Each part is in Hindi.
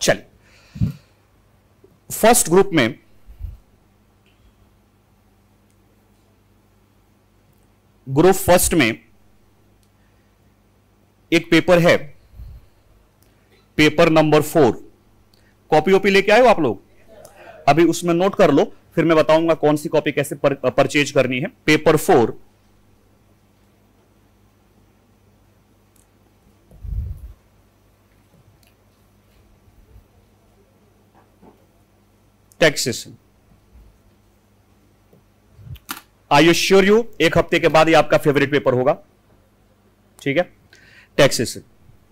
चलिए, फर्स्ट ग्रुप में ग्रुप फर्स्ट में एक पेपर है, पेपर नंबर 4। कॉपी वॉपी लेके आए हो आप लोग? अभी उसमें नोट कर लो, फिर मैं बताऊंगा कौन सी कॉपी कैसे परचेज करनी है। Paper 4 taxation. I assure you, एक हफ्ते के बाद ये आपका फेवरेट पेपर होगा, ठीक है। Taxation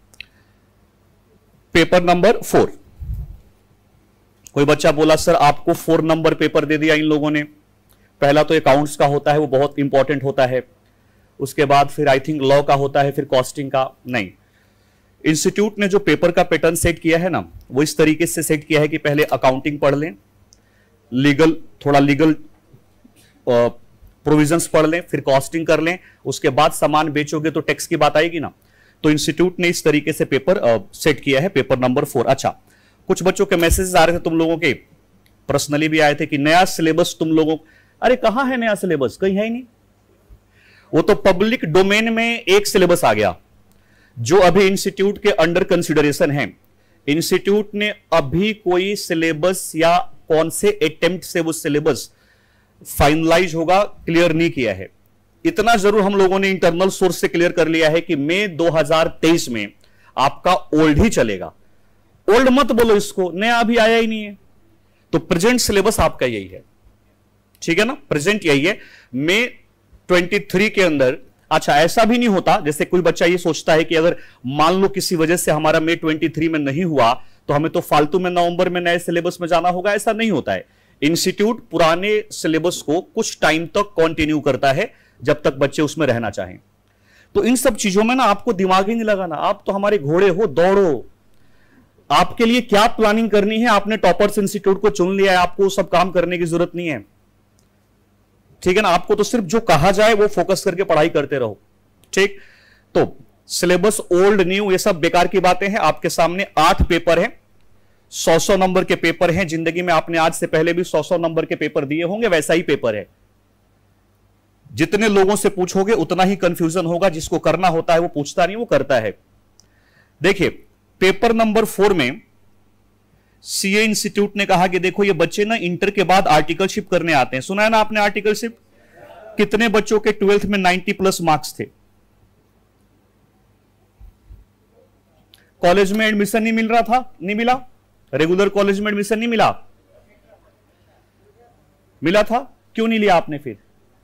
paper number 4। कोई बच्चा बोला सर आपको 4 नंबर पेपर दे दिया इन लोगों ने। पहला तो अकाउंट्स का होता है, वो बहुत इंपॉर्टेंट होता है। उसके बाद फिर आई थिंक लॉ का होता है, फिर कॉस्टिंग का। नहीं, इंस्टीट्यूट ने जो पेपर का पैटर्न सेट किया है ना, वो इस तरीके से सेट किया है कि पहले अकाउंटिंग पढ़ लें, लीगल थोड़ा लीगल प्रोविजंस पढ़ लें, फिर कॉस्टिंग कर लें, उसके बाद सामान बेचोगे तो टैक्स की बात आएगी ना। तो इंस्टीट्यूट ने इस तरीके से पेपर सेट किया है, पेपर नंबर 4। अच्छा, कुछ बच्चों के मैसेजेस आ रहे थे तुम लोगों के, पर्सनली भी आए थे कि नया सिलेबस तुम लोगों, अरे कहां है नया सिलेबस? कहीं है ही नहीं। वो तो पब्लिक डोमेन में एक सिलेबस आ गया जो अभी इंस्टीट्यूट के अंडर कंसिडरेशन है। इंस्टीट्यूट ने अभी कोई सिलेबस या कौन से अटेम्प्ट से वो सिलेबस फाइनलाइज होगा क्लियर नहीं किया है। इतना जरूर हम लोगों ने इंटरनल सोर्स से क्लियर कर लिया है कि मई 2023 में आपका ओल्ड ही चलेगा। ओल्ड मत बोलो इसको, नया अभी आया ही नहीं है। तो प्रेजेंट सिलेबस आपका यही है, ठीक है ना, प्रेजेंट यही है मई 23 के अंदर। अच्छा, ऐसा भी नहीं होता, जैसे कोई बच्चा ये सोचता है कि अगर मान लो किसी वजह से हमारा मई 23 में नहीं हुआ तो हमें तो फालतू में नवंबर में नए सिलेबस में जाना होगा। ऐसा नहीं होता है। इंस्टीट्यूट पुराने सिलेबस को कुछ टाइम तक कंटिन्यू करता है जब तक बच्चे उसमें रहना चाहें। तो इन सब चीजों में ना आपको दिमाग ही नहीं लगाना। आप तो हमारे घोड़े हो, दौड़ो। आपके लिए क्या प्लानिंग करनी है, आपने टॉपर्स इंस्टीट्यूट को चुन लिया है, आपको सब काम करने की जरूरत नहीं है, ठीक है ना। आपको तो सिर्फ जो कहा जाए वो फोकस करके पढ़ाई करते रहो, ठीक। तो सिलेबस ओल्ड न्यू ये सब बेकार की बातें हैं। आपके सामने 8 पेपर हैं, 100 नंबर के पेपर हैं। जिंदगी में आपने आज से पहले भी 100 नंबर के पेपर दिए होंगे, वैसा ही पेपर है। जितने लोगों से पूछोगे उतना ही कंफ्यूजन होगा। जिसको करना होता है वो पूछता नहीं, वो करता है। देखिए, पेपर नंबर 4 में सीए इंस्टीट्यूट ने कहा कि देखो ये बच्चे ना इंटर के बाद आर्टिकलशिप करने आते हैं। सुना है ना आपने आर्टिकलशिप? कितने बच्चों के 12th में 90+ मार्क्स थे? कॉलेज में एडमिशन नहीं मिल रहा था, नहीं मिला। रेगुलर कॉलेज में एडमिशन नहीं मिला, मिला था, क्यों नहीं लिया आपने फिर?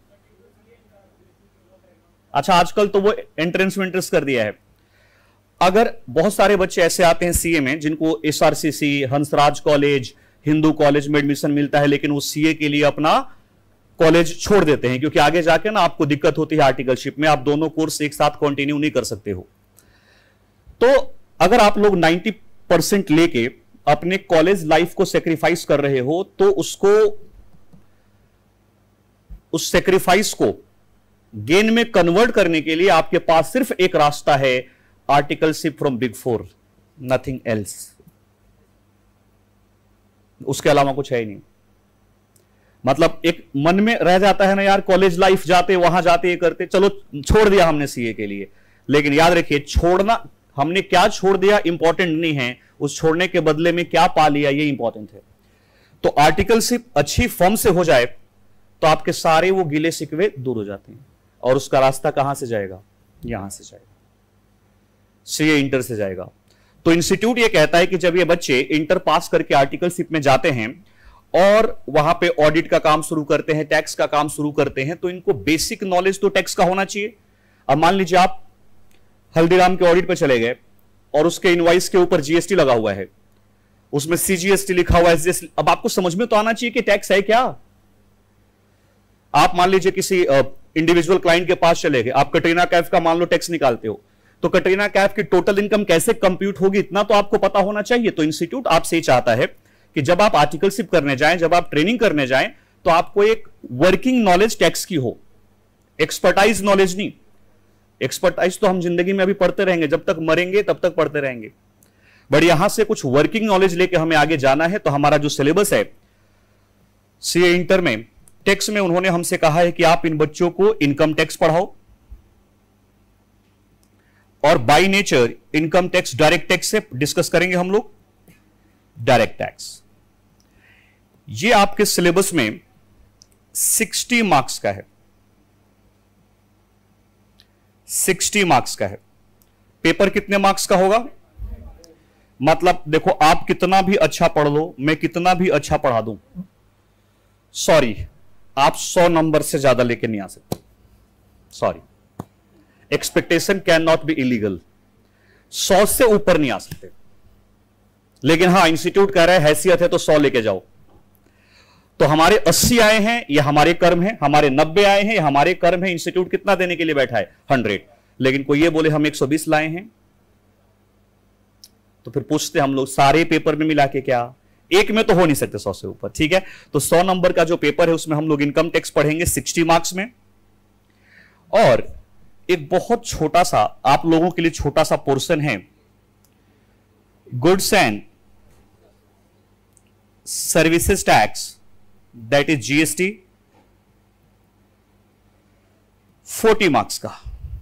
अच्छा, आजकल तो वो एंट्रेंस वेंट्रेंस कर दिया है। अगर बहुत सारे बच्चे ऐसे आते हैं सीए में जिनको SRCC, Hansraj college, Hindu college में एडमिशन मिलता है, लेकिन वो सीए के लिए अपना कॉलेज छोड़ देते हैं क्योंकि आगे जाके ना आपको दिक्कत होती है आर्टिकलशिप में। आप दोनों कोर्स एक साथ कंटिन्यू नहीं कर सकते हो। तो अगर आप लोग 90% लेके अपने कॉलेज लाइफ को सेक्रीफाइस कर रहे हो तो उसको, उस सेक्रीफाइस को गेन में कन्वर्ट करने के लिए आपके पास सिर्फ एक रास्ता है, articleship from big 4, nothing else. उसके अलावा कुछ है ही नहीं। मतलब एक मन में रह जाता है ना यार, कॉलेज लाइफ जाते वहां जाते ये करते, चलो छोड़ दिया हमने सीए के लिए। लेकिन याद रखिए, छोड़ना, हमने क्या छोड़ दिया इंपॉर्टेंट नहीं है, उस छोड़ने के बदले में क्या पा लिया ये इंपॉर्टेंट है। तो आर्टिकलशिप अच्छी फॉर्म से हो जाए तो आपके सारे वो गिले शिकवे दूर हो जाते हैं। और उसका रास्ता कहां से जाएगा? यहां से जाएगा, सीए इंटर से जाएगा। तो इंस्टीट्यूट ये कहता है कि जब ये बच्चे इंटर पास करके आर्टिकलशिप में जाते हैं और वहां पे ऑडिट का काम शुरू करते हैं, टैक्स का काम शुरू करते हैं, तो इनको बेसिक नॉलेज तो टैक्स का होना चाहिए। अब मान लीजिए आप हल्दीराम के ऑडिट पे चले गए और उसके इनवॉइस के ऊपर जीएसटी लगा हुआ है, उसमें सीजीएसटी लिखा हुआ है। अब आपको समझ में तो आना चाहिए कि टैक्स है क्या। आप मान लीजिए किसी इंडिविजुअल क्लाइंट के पास चले गए, आप कटरीना कैफ का मान लो टैक्स निकालते हो, तो कटरीना कैफ की टोटल इनकम कैसे कंप्यूट होगी इतना तो आपको पता होना चाहिए। तो इंस्टीट्यूट आपसे चाहता है कि जब आप आर्टिकलशिप करने जाएं, जब आप ट्रेनिंग करने जाएं, तो आपको एक वर्किंग नॉलेज टैक्स की हो, एक्सपर्टाइज नॉलेज नहीं। एक्सपर्टाइज तो हम जिंदगी में अभी पढ़ते रहेंगे, जब तक मरेंगे तब तक पढ़ते रहेंगे। बट यहां से कुछ वर्किंग नॉलेज लेके हमें आगे जाना है। तो हमारा जो सिलेबस है सीए इंटर में टैक्स में, उन्होंने हमसे कहा है कि आप इन बच्चों को इनकम टैक्स पढ़ाओ, और by nature income tax direct tax से डिस्कस करेंगे हम लोग, डायरेक्ट टैक्स। ये आपके सिलेबस में 60 मार्क्स का है, 60 मार्क्स का है। पेपर कितने मार्क्स का होगा? मतलब देखो, आप कितना भी अच्छा पढ़ लो, मैं कितना भी अच्छा पढ़ा दूं, सॉरी, आप 100 नंबर से ज्यादा लेके नहीं आ सकते। Sorry, expectation can not be illegal, 100 से ऊपर नहीं आ सकते। लेकिन हां, इंस्टीट्यूट कह रहा है हैसियत है तो 100 लेके जाओ। तो हमारे 80 आए हैं, ये हमारे कर्म है, हमारे 90 आए हैं, ये हमारे कर्म है। इंस्टीट्यूट कितना देने के लिए बैठा है? 100। लेकिन कोई ये बोले हम 120 लाए हैं, तो फिर पूछते हम लोग सारे पेपर में मिला के क्या? एक में तो हो नहीं सकते 100 से ऊपर, ठीक है। तो 100 नंबर का जो पेपर है उसमें हम लोग इनकम टैक्स पढ़ेंगे 60 मार्क्स में। और एक बहुत छोटा सा आप लोगों के लिए छोटा सा पोर्शन है, goods and services tax, that is GST, 40 marks का,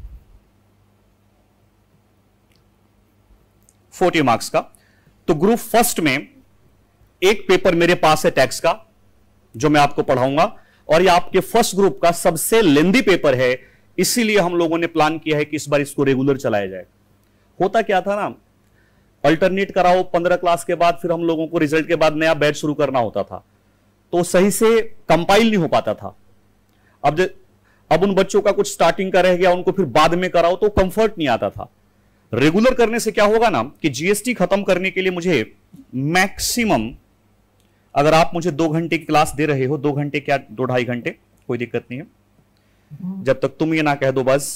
40 मार्क्स का। तो ग्रुप फर्स्ट में एक पेपर मेरे पास है टैक्स का, जो मैं आपको पढ़ाऊंगा, और ये आपके फर्स्ट ग्रुप का सबसे लेंदी पेपर है। इसीलिए हम लोगों ने प्लान किया है कि इस बार इसको रेगुलर चलाया जाए। होता क्या था ना, अल्टरनेट कराओ 15 क्लास के बाद, फिर हम लोगों को रिजल्ट के बाद नया बैच शुरू करना होता था, तो सही से कंपाइल नहीं हो पाता था। अब उन बच्चों का कुछ स्टार्टिंग का रह गया, उनको फिर बाद में कराओ तो कंफर्ट नहीं आता था। रेगुलर करने से क्या होगा ना कि जीएसटी खत्म करने के लिए मुझे मैक्सिमम, अगर आप मुझे 2 घंटे की क्लास दे रहे हो, 2 घंटे क्या 2-2.5 घंटे, कोई दिक्कत नहीं है, जब तक तुम ये ना कह दो बस,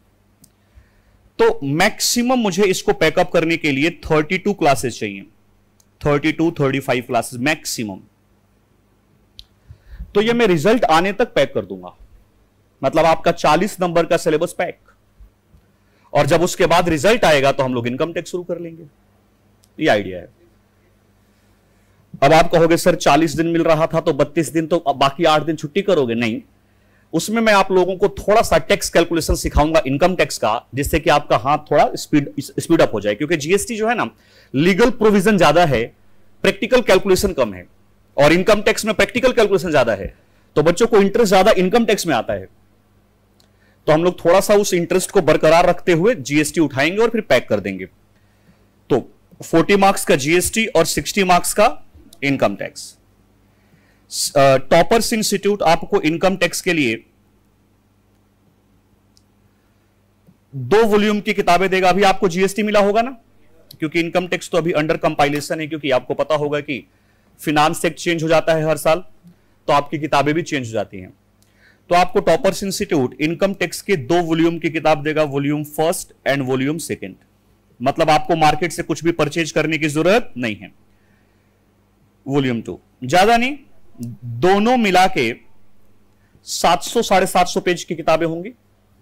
तो मैक्सिमम मुझे इसको पैकअप करने के लिए 32 क्लासेस चाहिए, 32-35 क्लासेस मैक्सिमम। तो ये मैं रिजल्ट आने तक पैक कर दूंगा, मतलब आपका 40 नंबर का सिलेबस पैक। और जब उसके बाद रिजल्ट आएगा तो हम लोग इनकम टैक्स शुरू कर लेंगे। ये आइडिया है। अब आप कहोगे सर 40 दिन मिल रहा था तो 32 दिन, तो बाकी 8 दिन छुट्टी करोगे? नहीं, उसमें मैं आप लोगों को थोड़ा सा टैक्स कैलकुलेशन सिखाऊंगा इनकम टैक्स का, जिससे कि आपका हाथ थोड़ा स्पीड अप हो जाए। क्योंकि जीएसटी जो है ना, लीगल प्रोविजन ज्यादा है, प्रैक्टिकल कैलकुलेशन कम है, और इनकम टैक्स में प्रैक्टिकल कैलकुलेशन ज्यादा है, तो बच्चों को इंटरेस्ट ज्यादा इनकम टैक्स में आता है। तो हम लोग थोड़ा सा उस इंटरेस्ट को बरकरार रखते हुए जीएसटी उठाएंगे और फिर पैक कर देंगे। तो 40 मार्क्स का जीएसटी और 60 मार्क्स का इनकम टैक्स। टॉपर्स इंस्टीट्यूट आपको इनकम टैक्स के लिए 2 वॉल्यूम की किताबें देगा। अभी आपको जीएसटी मिला होगा ना, क्योंकि इनकम टैक्स तो अभी अंडर कंपाइलेशन है, क्योंकि आपको पता होगा कि फिनांस एक्ट चेंज हो जाता है हर साल, तो आपकी किताबें भी चेंज हो जाती हैं। तो आपको टॉपर्स इंस्टीट्यूट इनकम टैक्स के 2 वॉल्यूम की किताब देगा, volume first and volume second. मतलब आपको मार्केट से कुछ भी परचेज करने की जरूरत नहीं है। वॉल्यूम 2 ज्यादा नहीं, दोनों मिला के 700-750 पेज की किताबें होंगी।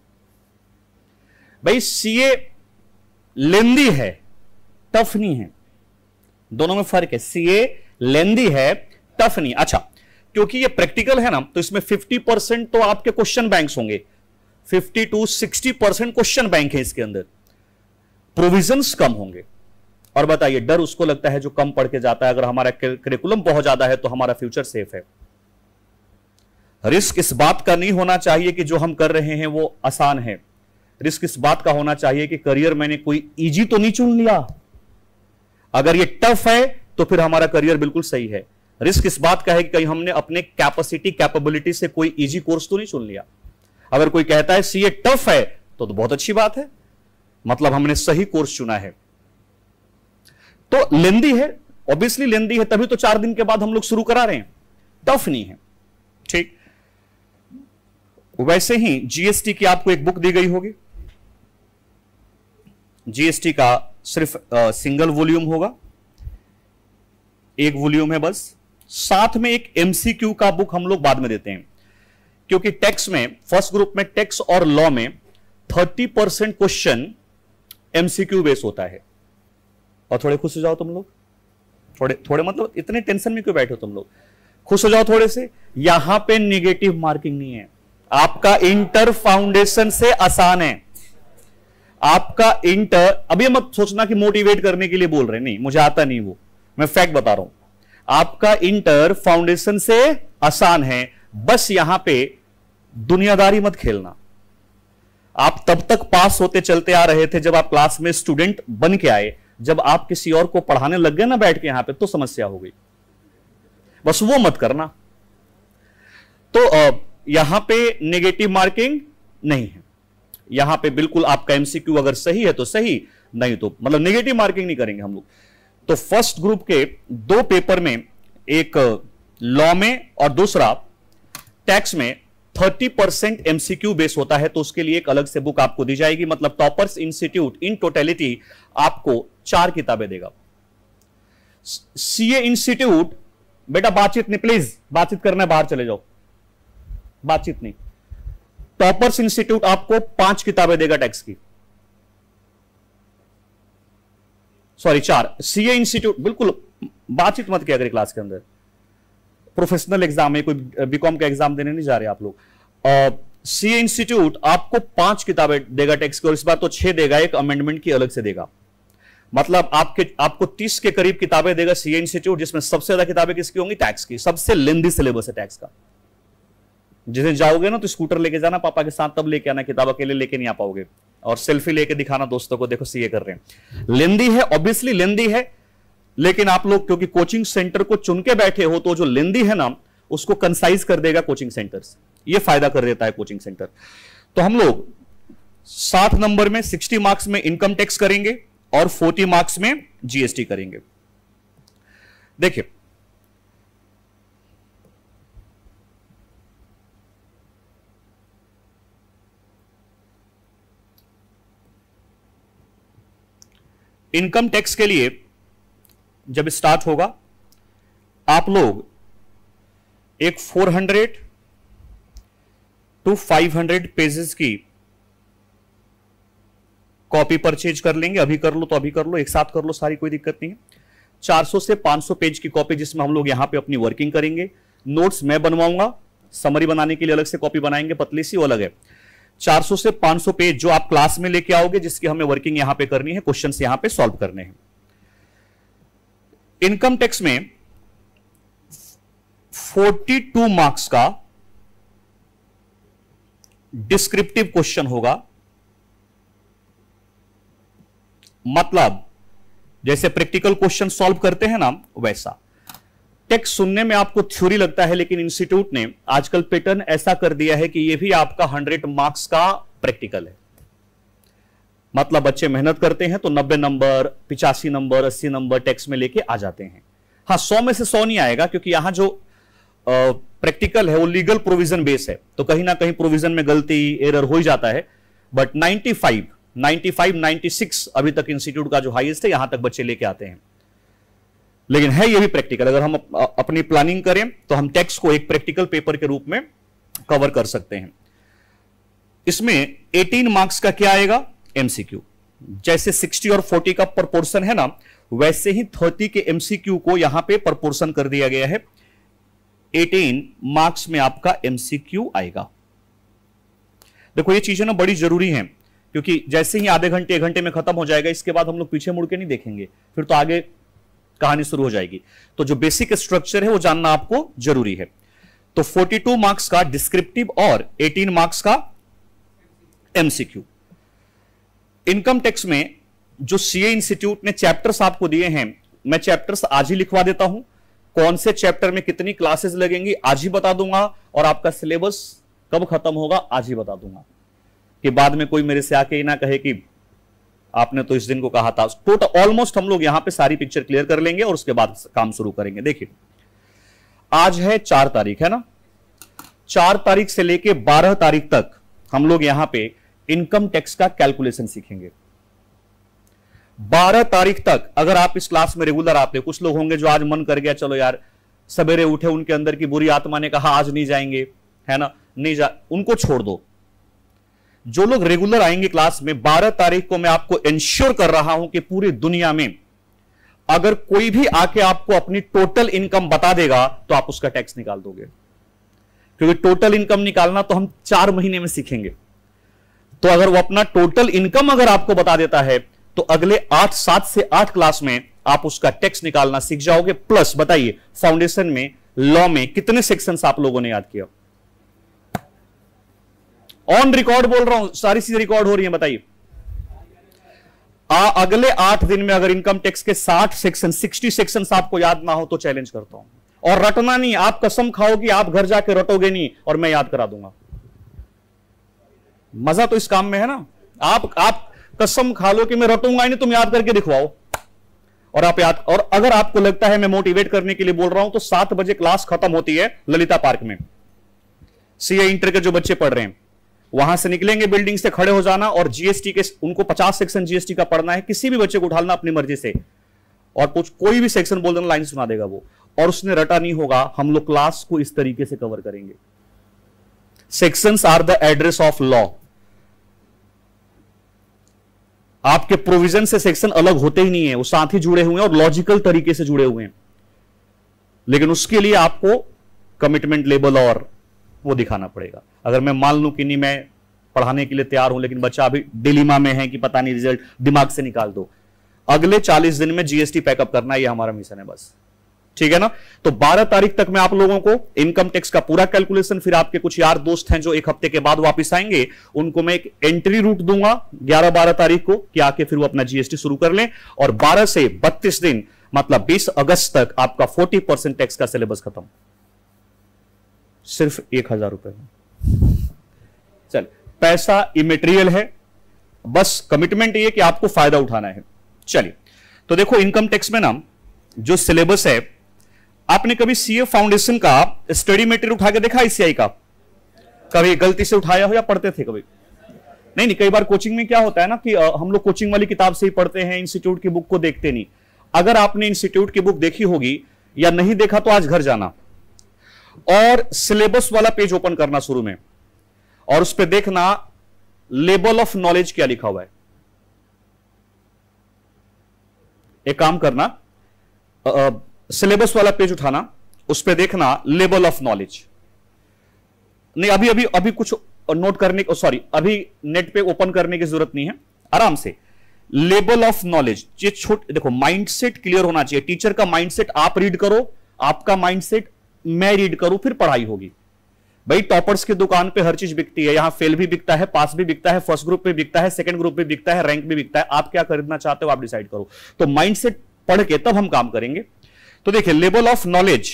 भाई सीए लेंदी है, टफ नहीं है, दोनों में फर्क है। सीए लेंदी है, टफ नहीं। अच्छा, क्योंकि ये प्रैक्टिकल है ना, तो इसमें 50% तो आपके क्वेश्चन बैंक्स होंगे, 50-60% क्वेश्चन बैंक है इसके अंदर, प्रोविजंस कम होंगे। और बताइए, डर उसको लगता है जो कम पढ़ के जाता है, अगर हमारा करिकुलम बहुत ज्यादा है तो हमारा फ्यूचर सेफ है। रिस्क इस बात का नहीं होना चाहिए कि जो हम कर रहे हैं वो आसान है। रिस्क इस बात का होना चाहिए कि करियर मैंने कोई इजी तो नहीं चुन लिया। अगर ये टफ है तो फिर हमारा करियर बिल्कुल सही है। रिस्क इस बात का है कि कहीं हमने अपने कैपेसिटी कैपेबिलिटी से कोई इजी कोर्स तो नहीं चुन लिया। अगर कोई कहता है सीए टफ है तो बहुत अच्छी बात है, मतलब हमने सही कोर्स चुना है। तो लेंदी है, ऑब्वियसली लेंदी है, तभी तो 4 दिन के बाद हम लोग शुरू करा रहे हैं, टफ नहीं है। ठीक, वैसे ही जीएसटी की आपको एक बुक दी गई होगी। जीएसटी का सिर्फ सिंगल वॉल्यूम होगा, एक वॉल्यूम है बस। साथ में एक एमसीक्यू का बुक हम लोग बाद में देते हैं, क्योंकि टैक्स में फर्स्ट ग्रुप में टैक्स और लॉ में 30% क्वेश्चन एमसीक्यू बेस होता है। और थोड़े खुश हो जाओ तुम लोग, थोड़े थोड़े मतलब इतने टेंशन में क्यों बैठे हो तुम लोग, खुश हो जाओ थोड़े से। यहां पे नेगेटिव मार्किंग नहीं है, आपका इंटर फाउंडेशन से आसान है। आपका इंटर, अभी मत सोचना कि मोटिवेट करने के लिए बोल रहे, नहीं मुझे आता नहीं वो, मैं फैक्ट बता रहा हूं। आपका इंटर फाउंडेशन से आसान है, बस यहां पे दुनियादारी मत खेलना। आप तब तक पास होते चलते आ रहे थे जब आप क्लास में स्टूडेंट बन के आए, जब आप किसी और को पढ़ाने लग गए ना बैठ के यहां पे, तो समस्या हो गई। बस वो मत करना। तो यहां पे नेगेटिव मार्किंग नहीं है, यहां पे बिल्कुल आपका एमसीक्यू अगर सही है तो सही, नहीं तो मतलब नेगेटिव मार्किंग नहीं करेंगे हम लोग। तो फर्स्ट ग्रुप के 2 पेपर में, एक लॉ में और दूसरा टैक्स में 30% एमसीक्यू बेस होता है, तो उसके लिए एक अलग से बुक आपको दी जाएगी। मतलब टॉपर्स इंस्टीट्यूट इन टोटलिटी आपको 4 किताबें देगा। सीए इंस्टीट्यूट, बेटा बातचीत नहीं, प्लीज बातचीत करना है बाहर चले जाओ, बातचीत नहीं। टॉपर्स इंस्टीट्यूट आपको 5 किताबें देगा टैक्स की, सॉरी 4। सीए इंस्टीट्यूट, बिल्कुल बातचीत मत किया करें क्लास के अंदर, प्रोफेशनल एग्जाम है, कोई बीकॉम का एग्जाम देने नहीं जा रहे आप लोग। सीए इंस्टीट्यूट आपको 5 किताबें देगा टैक्स की, और इस बार तो 6 देगा, एक अमेंडमेंट की अलग से देगा। मतलब आपको 30 के करीब किताबें देगा सीए इंस्टीट्यूट, जिसमें सबसे ज्यादा किताबें किसकी होंगी, टैक्स की। सबसे लेंदी सिलेबस है टैक्स का। जिसे जाओगे ना तो स्कूटर लेके जाना पापा के साथ, तब लेके आना, किताब अकेले लेके नहीं आ पाओगे। और सेल्फी लेके दिखाना दोस्तों को, देखो सीए कर रहे हैं। लेंदी है, ऑब्वियसली लेंदी है, लेकिन आप लोग क्योंकि कोचिंग सेंटर को चुन के बैठे हो, तो जो लेंदी है ना उसको कंसाइज कर देगा कोचिंग सेंटर्स, ये फायदा कर देता है कोचिंग सेंटर। तो हम लोग 60 नंबर में 60 मार्क्स में इनकम टैक्स करेंगे और 40 मार्क्स में जीएसटी करेंगे। देखिए इनकम टैक्स के लिए जब स्टार्ट होगा, आप लोग एक 400 to 500 पेजेस की कॉपी परचेज कर लेंगे। अभी कर लो तो अभी कर लो, एक साथ कर लो, सारी कोई दिक्कत नहीं है। 400 से 500 पेज की कॉपी, जिसमें हम लोग यहां पे अपनी वर्किंग करेंगे। नोट्स मैं बनवाऊंगा, समरी बनाने के लिए अलग से कॉपी बनाएंगे, पतली सी, वो अलग है। 400 से 500 पेज जो आप क्लास में लेके आओगे, जिसकी हमें वर्किंग यहां पे करनी है, क्वेश्चंस यहां पे सॉल्व करने हैं। इनकम टैक्स में 42 मार्क्स का डिस्क्रिप्टिव क्वेश्चन होगा। मतलब जैसे प्रैक्टिकल क्वेश्चन सॉल्व करते हैं ना, वैसा। टैक्स सुनने में आपको थ्योरी लगता है, लेकिन इंस्टीट्यूट ने आजकल पैटर्न ऐसा कर दिया है कि यह भी आपका 100 मार्क्स का प्रैक्टिकल है। मतलब बच्चे मेहनत करते हैं तो 90 नंबर, 85 नंबर, 80 नंबर टैक्स में लेके आ जाते हैं। हाँ, 100 में से 100 नहीं आएगा, क्योंकि यहां जो प्रैक्टिकल है वो लीगल प्रोविजन बेस है, तो कहीं ना कहीं प्रोविजन में गलती, एरर हो ही जाता है। बट 95, 96 अभी तक इंस्टीट्यूट का जो हाईएस्ट है, यहां तक बच्चे लेके आते हैं। लेकिन है ये भी प्रैक्टिकल। अगर हम अपनी प्लानिंग करें तो हम टैक्स को एक प्रैक्टिकल पेपर के रूप में कवर कर सकते हैं। इसमें 18 मार्क्स का क्या आएगा, एमसीक्यू। जैसे 60 और 40 का प्रोपोर्शन है ना, वैसे ही 30 के एमसीक्यू को यहां पे प्रोपोर्शन कर दिया गया है। 18 मार्क्स में आपका एमसीक्यू आएगा। देखो ये चीजें ना बड़ी जरूरी हैं, क्योंकि जैसे ही आधे घंटे 1 घंटे में खत्म हो जाएगा, इसके बाद हम लोग पीछे मुड़ के नहीं देखेंगे, फिर तो आगे कहानी शुरू हो जाएगी। तो जो बेसिक स्ट्रक्चर है वो जानना आपको जरूरी है। तो 42 मार्क्स का डिस्क्रिप्टिव और 18 मार्क्स का एमसीक्यू। इनकम टैक्स में जो सीए इंस्टीट्यूट ने चैप्टर्स आपको दिए हैं, मैं चैप्टर्स आज ही लिखवा देता हूं। कौन से चैप्टर में कितनी क्लासेस लगेंगी आज ही बता दूंगा, और आपका सिलेबस कब खत्म होगा आज ही बता दूंगा, कि बाद में कोई मेरे से आके ही ना कहे कि आपने तो इस दिन को कहा था। टोटल ऑलमोस्ट हम लोग यहां पे सारी पिक्चर क्लियर कर लेंगे और उसके बाद काम शुरू करेंगे। देखिए आज है 4 तारीख है ना, 4 तारीख से लेके 12 तारीख तक हम लोग यहां पे इनकम टैक्स का कैलकुलेशन सीखेंगे। 12 तारीख तक अगर आप इस क्लास में रेगुलर आते हो, कुछ लोग होंगे जो आज मन कर गया चलो यार सवेरे उठे, उनके अंदर की बुरी आत्मा ने कहा आज नहीं जाएंगे, है ना, नहीं जा, उनको छोड़ दो। जो लोग रेगुलर आएंगे क्लास में, 12 तारीख को मैं आपको इंश्योर कर रहा हूं कि पूरी दुनिया में अगर कोई भी आके आपको अपनी टोटल इनकम बता देगा तो आप उसका टैक्स निकाल दोगे, क्योंकि टोटल इनकम निकालना तो हम 4 महीने में सीखेंगे। तो अगर वो अपना टोटल इनकम अगर आपको बता देता है तो अगले 7 से 8 क्लास में आप उसका टैक्स निकालना सीख जाओगे। प्लस बताइए, फाउंडेशन में लॉ में कितने सेक्शंस आप लोगों ने याद किया? ऑन रिकॉर्ड बोल रहा हूं, सारी चीजें रिकॉर्ड हो रही हैं। बताइए, अगले 8 दिन में अगर इनकम टैक्स के 60 सेक्शन आपको याद ना हो तो चैलेंज करता हूं। और रटना नहीं, आप कसम खाओ कि आप घर जाके रटोगे नहीं और मैं याद करा दूंगा। मजा तो इस काम में है ना। आप कसम खा लो कि मैं रटूंगा ही नहीं, तुम याद करके दिखवाओ और आप याद। और अगर आपको लगता है मैं मोटिवेट करने के लिए बोल रहा हूं तो 7 बजे क्लास खत्म होती है ललिता पार्क में। सीए इंटर के जो बच्चे पढ़ रहे हैं वहां से निकलेंगे, बिल्डिंग से खड़े हो जाना और जीएसटी के उनको 50 सेक्शन जीएसटी का पढ़ना है। किसी भी बच्चे को उठाना अपनी मर्जी से और कुछ कोई भी सेक्शन बोल देना, लाइन सुना देगा वो, और उसने रटा नहीं होगा। हम लोग क्लास को इस तरीके से कवर करेंगे। Sections are the address of law. आपके प्रोविजन से सेक्शन अलग होते ही नहीं है, वो साथ ही जुड़े हुए हैं और लॉजिकल तरीके से जुड़े हुए हैं। लेकिन उसके लिए आपको कमिटमेंट लेवल और वो दिखाना पड़ेगा। अगर मैं मान लूं कि नहीं, मैं पढ़ाने के लिए तैयार हूं लेकिन बच्चा अभी डिलीमा में है कि पता नहीं रिजल्ट, दिमाग से निकाल दो। अगले 40 दिन में जीएसटी पैकअप करना, ये हमारा मिशन है बस। ठीक है ना। तो 12 तारीख तक मैं आप लोगों को इनकम टैक्स का पूरा कैलकुलेशन, फिर आपके कुछ यार दोस्त हैं जो 1 हफ्ते के बाद वापस आएंगे, उनको मैं एक एंट्री रूट दूंगा 11-12 तारीख को कि आके फिर वो अपना जीएसटी शुरू कर लें। और 12 से 32 दिन मतलब 20 अगस्त तक आपका 40% टैक्स का सिलेबस खत्म, सिर्फ 1000 रुपए में। चल, पैसा इमेटेरियल है, बस कमिटमेंट ये कि आपको फायदा उठाना है। चलिए, तो देखो इनकम टैक्स में ना जो सिलेबस है, आपने कभी सीए फाउंडेशन का स्टडी मटेरियल उठा के देखा आईसीआई का? कभी गलती से उठाया हो या पढ़ते थे कभी? नहीं, कई बार कोचिंग में क्या होता है ना कि हम लोग कोचिंग वाली किताब से ही पढ़ते हैं, इंस्टीट्यूट की बुक को देखते नहीं। अगर आपने इंस्टीट्यूट की बुक देखी होगी या नहीं देखा तो आज घर जाना और सिलेबस वाला पेज ओपन करना शुरू में, और उस पर देखना लेवल ऑफ नॉलेज क्या लिखा हुआ है। एक काम करना, सिलेबस वाला पेज उठाना, उस पर देखना लेवल ऑफ नॉलेज। नहीं, अभी कुछ नोट करने, सॉरी, अभी नेट पे ओपन करने की जरूरत नहीं है, आराम से लेवल ऑफ नॉलेज। ये देखो, माइंडसेट क्लियर होना चाहिए। टीचर का माइंडसेट आप रीड करो, आपका माइंडसेट मैं रीड करूं, फिर पढ़ाई होगी। भाई टॉपर्स की दुकान पे हर चीज बिकती है, यहां फेल भी बिकता है, पास भी बिकता है, फर्स्ट ग्रुप पे बिकता है, सेकंड ग्रुप पे बिकता है, रैंक भी बिकता है। आप क्या खरीदना चाहते हो आप डिसाइड करो। तो माइंडसेट पढ़ के तब हम काम करेंगे। तो देखिए, लेवल ऑफ नॉलेज,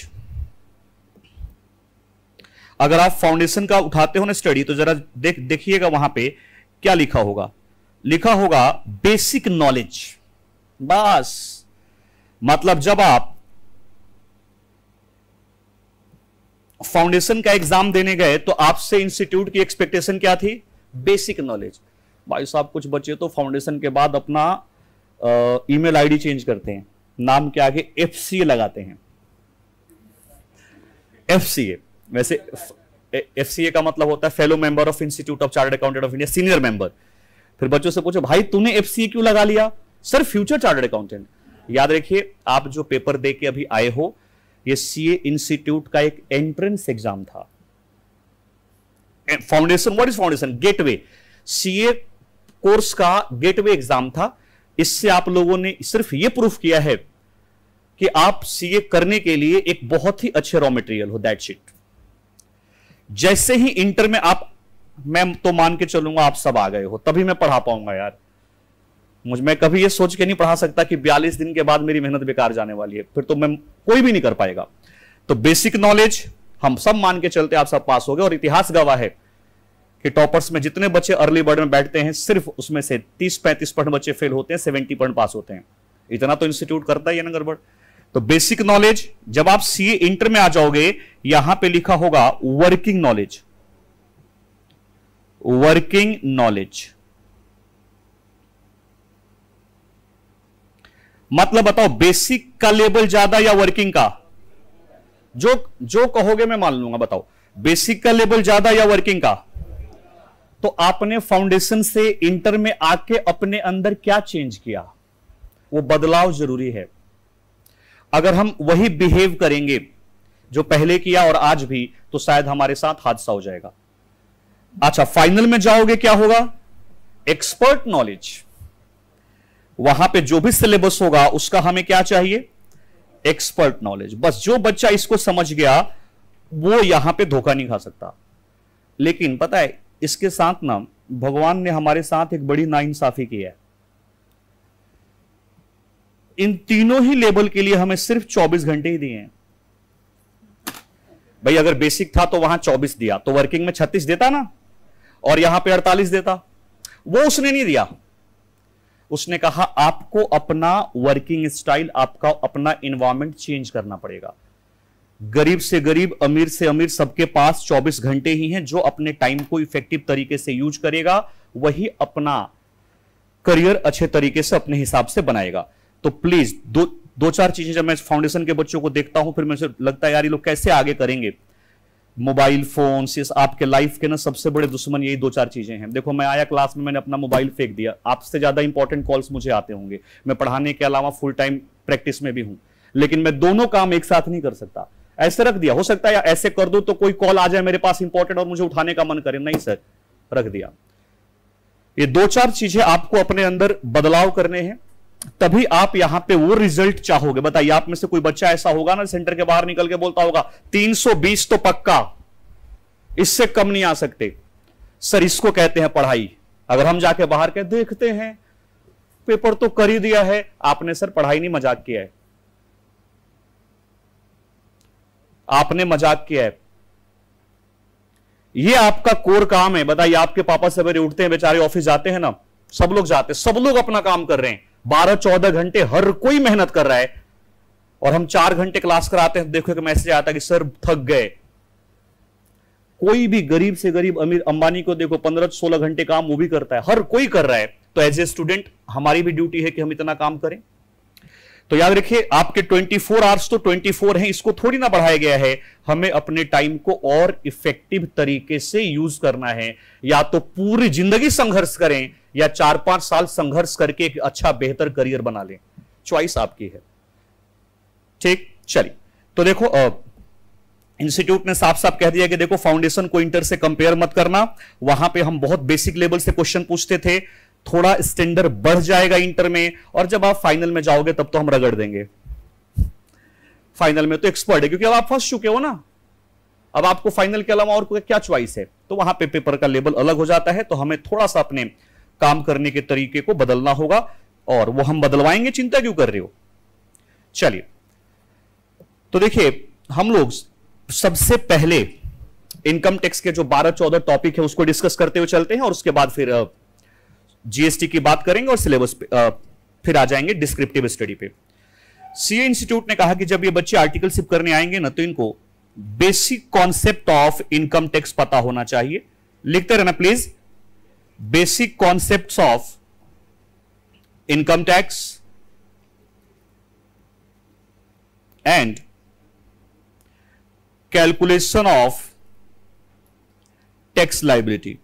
अगर आप फाउंडेशन का उठाते हो ना स्टडी, तो जरा देखिएगा वहां पे क्या लिखा होगा। लिखा होगा बेसिक नॉलेज। बस मतलब जब आप फाउंडेशन का एग्जाम देने गए तो आपसे इंस्टीट्यूट की एक्सपेक्टेशन क्या थी? Basic knowledge. भाई साहब, कुछ बच्चे तो फाउंडेशन के बाद अपना ईमेल आईडी चेंज करते हैं, नाम के आगे एफसीए लगाते हैं। एफसीए, वैसे एफसीए का मतलब होता है fellow member of institute of chartered accountant of India, senior member. फिर बच्चों से पूछो, भाई तूने एफसीए क्यों लगा लिया? Sir future chartered accountant. याद रखिए, आप जो पेपर दे के अभी आए हो, ये सीए इंस्टीट्यूट का एक एंट्रेंस एग्जाम था। Foundation, what is foundation? Gateway. CA course का गेटवे एग्जाम था। इससे आप लोगों ने सिर्फ ये प्रूफ किया है कि आप सीए करने के लिए एक बहुत ही अच्छे रॉ मटेरियल हो। That's it. जैसे ही इंटर में आप, मैं तो मान के चलूंगा आप सब आ गए हो, तभी मैं पढ़ा पाऊंगा यार। मैं कभी ये सोच के नहीं पढ़ा सकता कि 42 दिन के बाद मेरी मेहनत बेकार जाने वाली है, फिर तो मैं कोई भी नहीं कर पाएगा। तो बेसिक नॉलेज हम सब मान के चलते आप सब पास हो गए। और इतिहास गवाह है कि टॉपर्स में जितने बच्चे अर्ली बर्ड में बैठते हैं, सिर्फ उसमें से 30-35% बच्चे फेल होते हैं, 70% पास होते हैं। इतना तो इंस्टीट्यूट करता ही है ना गड़बड़। तो बेसिक नॉलेज, जब आप सीए इंटर में आ जाओगे, यहां पे लिखा होगा वर्किंग नॉलेज। वर्किंग नॉलेज मतलब बताओ, बेसिक का लेवल ज्यादा या वर्किंग का? जो कहोगे मैं मान लूंगा। बताओ, बेसिक का लेवल ज्यादा या वर्किंग का? तो आपने फाउंडेशन से इंटर में आके अपने अंदर क्या चेंज किया? वो बदलाव जरूरी है। अगर हम वही बिहेव करेंगे जो पहले किया और आज भी, तो शायद हमारे साथ हादसा हो जाएगा। अच्छा, फाइनल में जाओगे क्या होगा? Expert knowledge. वहां पे जो भी सिलेबस होगा उसका हमें क्या चाहिए? Expert knowledge. बस जो बच्चा इसको समझ गया वो यहां पे धोखा नहीं खा सकता। लेकिन पता है, इसके साथ ना भगवान ने हमारे साथ एक बड़ी नाइंसाफी की है। इन तीनों ही लेवल के लिए हमें सिर्फ 24 घंटे ही दिए हैं। भाई अगर बेसिक था तो वहां 24 दिया, तो वर्किंग में 36 देता ना, और यहां पे 48 देता। वो उसने नहीं दिया। उसने कहा आपको अपना वर्किंग स्टाइल, आपका अपना एनवायरनमेंट चेंज करना पड़ेगा। गरीब से गरीब, अमीर से अमीर, सबके पास 24 घंटे ही हैं। जो अपने टाइम को इफेक्टिव तरीके से यूज करेगा वही अपना करियर अच्छे तरीके से अपने हिसाब से बनाएगा। तो प्लीज दो चार चीजें जब मैं फाउंडेशन के बच्चों को देखता हूं, फिर मुझे लगता है यार ये लोग कैसे आगे करेंगे। मोबाइल फोन से आपके लाइफ के ना सबसे बड़े दुश्मन यही 2-4 चीजें हैं। देखो, मैं आया क्लास में, मैंने अपना मोबाइल फेंक दिया। आपसे ज्यादा इंपॉर्टेंट कॉल्स मुझे आते होंगे। मैं पढ़ाने के अलावा फुल टाइम प्रैक्टिस में भी हूं, लेकिन मैं दोनों काम एक साथ नहीं कर सकता। ऐसे रख दिया, हो सकता है या ऐसे कर दो तो कोई कॉल आ जाए मेरे पास इंपॉर्टेंट और मुझे उठाने का मन करे। नहीं सर, रख दिया। ये 2-4 चीजें आपको अपने अंदर बदलाव करने हैं, तभी आप यहां पे वो रिजल्ट चाहोगे। बताइए, आप में से कोई बच्चा ऐसा होगा ना सेंटर के बाहर निकल के बोलता होगा 320 तो पक्का, इससे कम नहीं आ सकते। सर इसको कहते हैं पढ़ाई। अगर हम जाके बाहर के देखते हैं पेपर तो कर ही दिया है, आपने सर पढ़ाई नहीं मजाक किया है, आपने मजाक किया है। ये आपका कोर काम है। बताइए, आपके पापा सवेरे उठते हैं बेचारे, ऑफिस जाते हैं ना, सब लोग जाते हैं, सब लोग अपना काम कर रहे हैं, 12-14 घंटे हर कोई मेहनत कर रहा है, और हम 4 घंटे क्लास कराते हैं। देखो कि मैसेज आता है कि सर थक गए। कोई भी गरीब से गरीब, अमीर अंबानी को देखो 15-16 घंटे काम वो भी करता है, हर कोई कर रहा है। तो एज ए स्टूडेंट हमारी भी ड्यूटी है कि हम इतना काम करें। तो याद रखिए, आपके 24 आवर्स तो 24 हैं, इसको थोड़ी ना बढ़ाया गया है। हमें अपने टाइम को और इफेक्टिव तरीके से यूज करना है। या तो पूरी जिंदगी संघर्ष करें या 4-5 साल संघर्ष करके एक अच्छा बेहतर करियर बना लें। चॉइस आपकी है। ठीक, चलिए। तो देखो, इंस्टीट्यूट ने साफ साफ कह दिया कि देखो, फाउंडेशन को इंटर से कंपेयर मत करना। वहां पे हम बहुत बेसिक लेवल से क्वेश्चन पूछते थे, थोड़ा स्टैंडर्ड बढ़ जाएगा इंटर में, और जब आप फाइनल में जाओगे तब तो हम रगड़ देंगे। फाइनल में तो एक्सपर्ट है, क्योंकि अब आप फंस चुके हो ना। अब आपको फाइनल के अलावा और क्या चॉइस है? तो वहां पे पेपर का लेवल अलग हो जाता है। तो हमें थोड़ा सा अपने काम करने के तरीके को बदलना होगा, और वो हम बदलवाएंगे, चिंता क्यों कर रहे हो। चलिए, तो देखिए, हम लोग सबसे पहले इनकम टैक्स के जो 12-14 टॉपिक है उसको डिस्कस करते हुए चलते हैं, और उसके बाद फिर जीएसटी की बात करेंगे, और सिलेबस फिर आ जाएंगे डिस्क्रिप्टिव स्टडी पे। सीए इंस्टीट्यूट ने कहा कि जब ये बच्चे आर्टिकलशिप करने आएंगे ना, तो इनको basic concept of income tax पता होना चाहिए। लिखते रहना please, basic concepts of income tax and calculation of tax liability.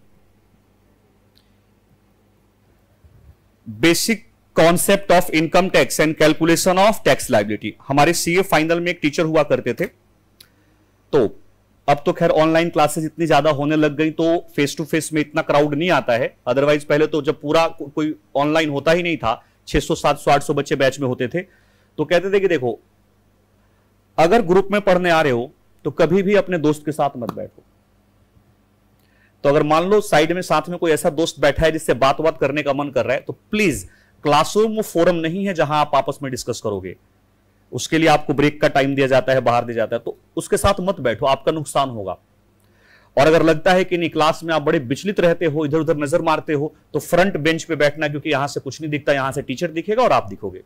Basic concept of income tax and calculation of tax liability. हमारे सीए फाइनल में एक टीचर हुआ करते थे, तो अब तो खैर ऑनलाइन क्लासेस इतनी ज्यादा होने लग गई, तो फेस टू फेस में इतना क्राउड नहीं आता है। अदरवाइज पहले तो जब पूरा कोई ऑनलाइन होता ही नहीं था, 600, 700, 800 बच्चे बैच में होते थे, तो कहते थे कि देखो, अगर ग्रुप में पढ़ने आ रहे हो तो कभी भी अपने दोस्त के साथ मत बैठो। तो अगर मान लो साइड में साथ में कोई ऐसा दोस्त बैठा है जिससे बात करने का मन कर रहा है, तो प्लीज, क्लासरूम वो फोरम नहीं है जहां आप आपस में डिस्कस करोगे। उसके लिए आपको ब्रेक का टाइम दिया जाता है, बाहर दिया जाता है, तो उसके साथ मत बैठो, आपका नुकसान होगा। और अगर लगता है कि नहीं, क्लास में आप बड़े विचलित रहते हो, इधर उधर नजर मारते हो, तो फ्रंट बेंच पे बैठना, क्योंकि यहां से कुछ नहीं दिखता, यहां से टीचर दिखेगा और आप दिखोगे।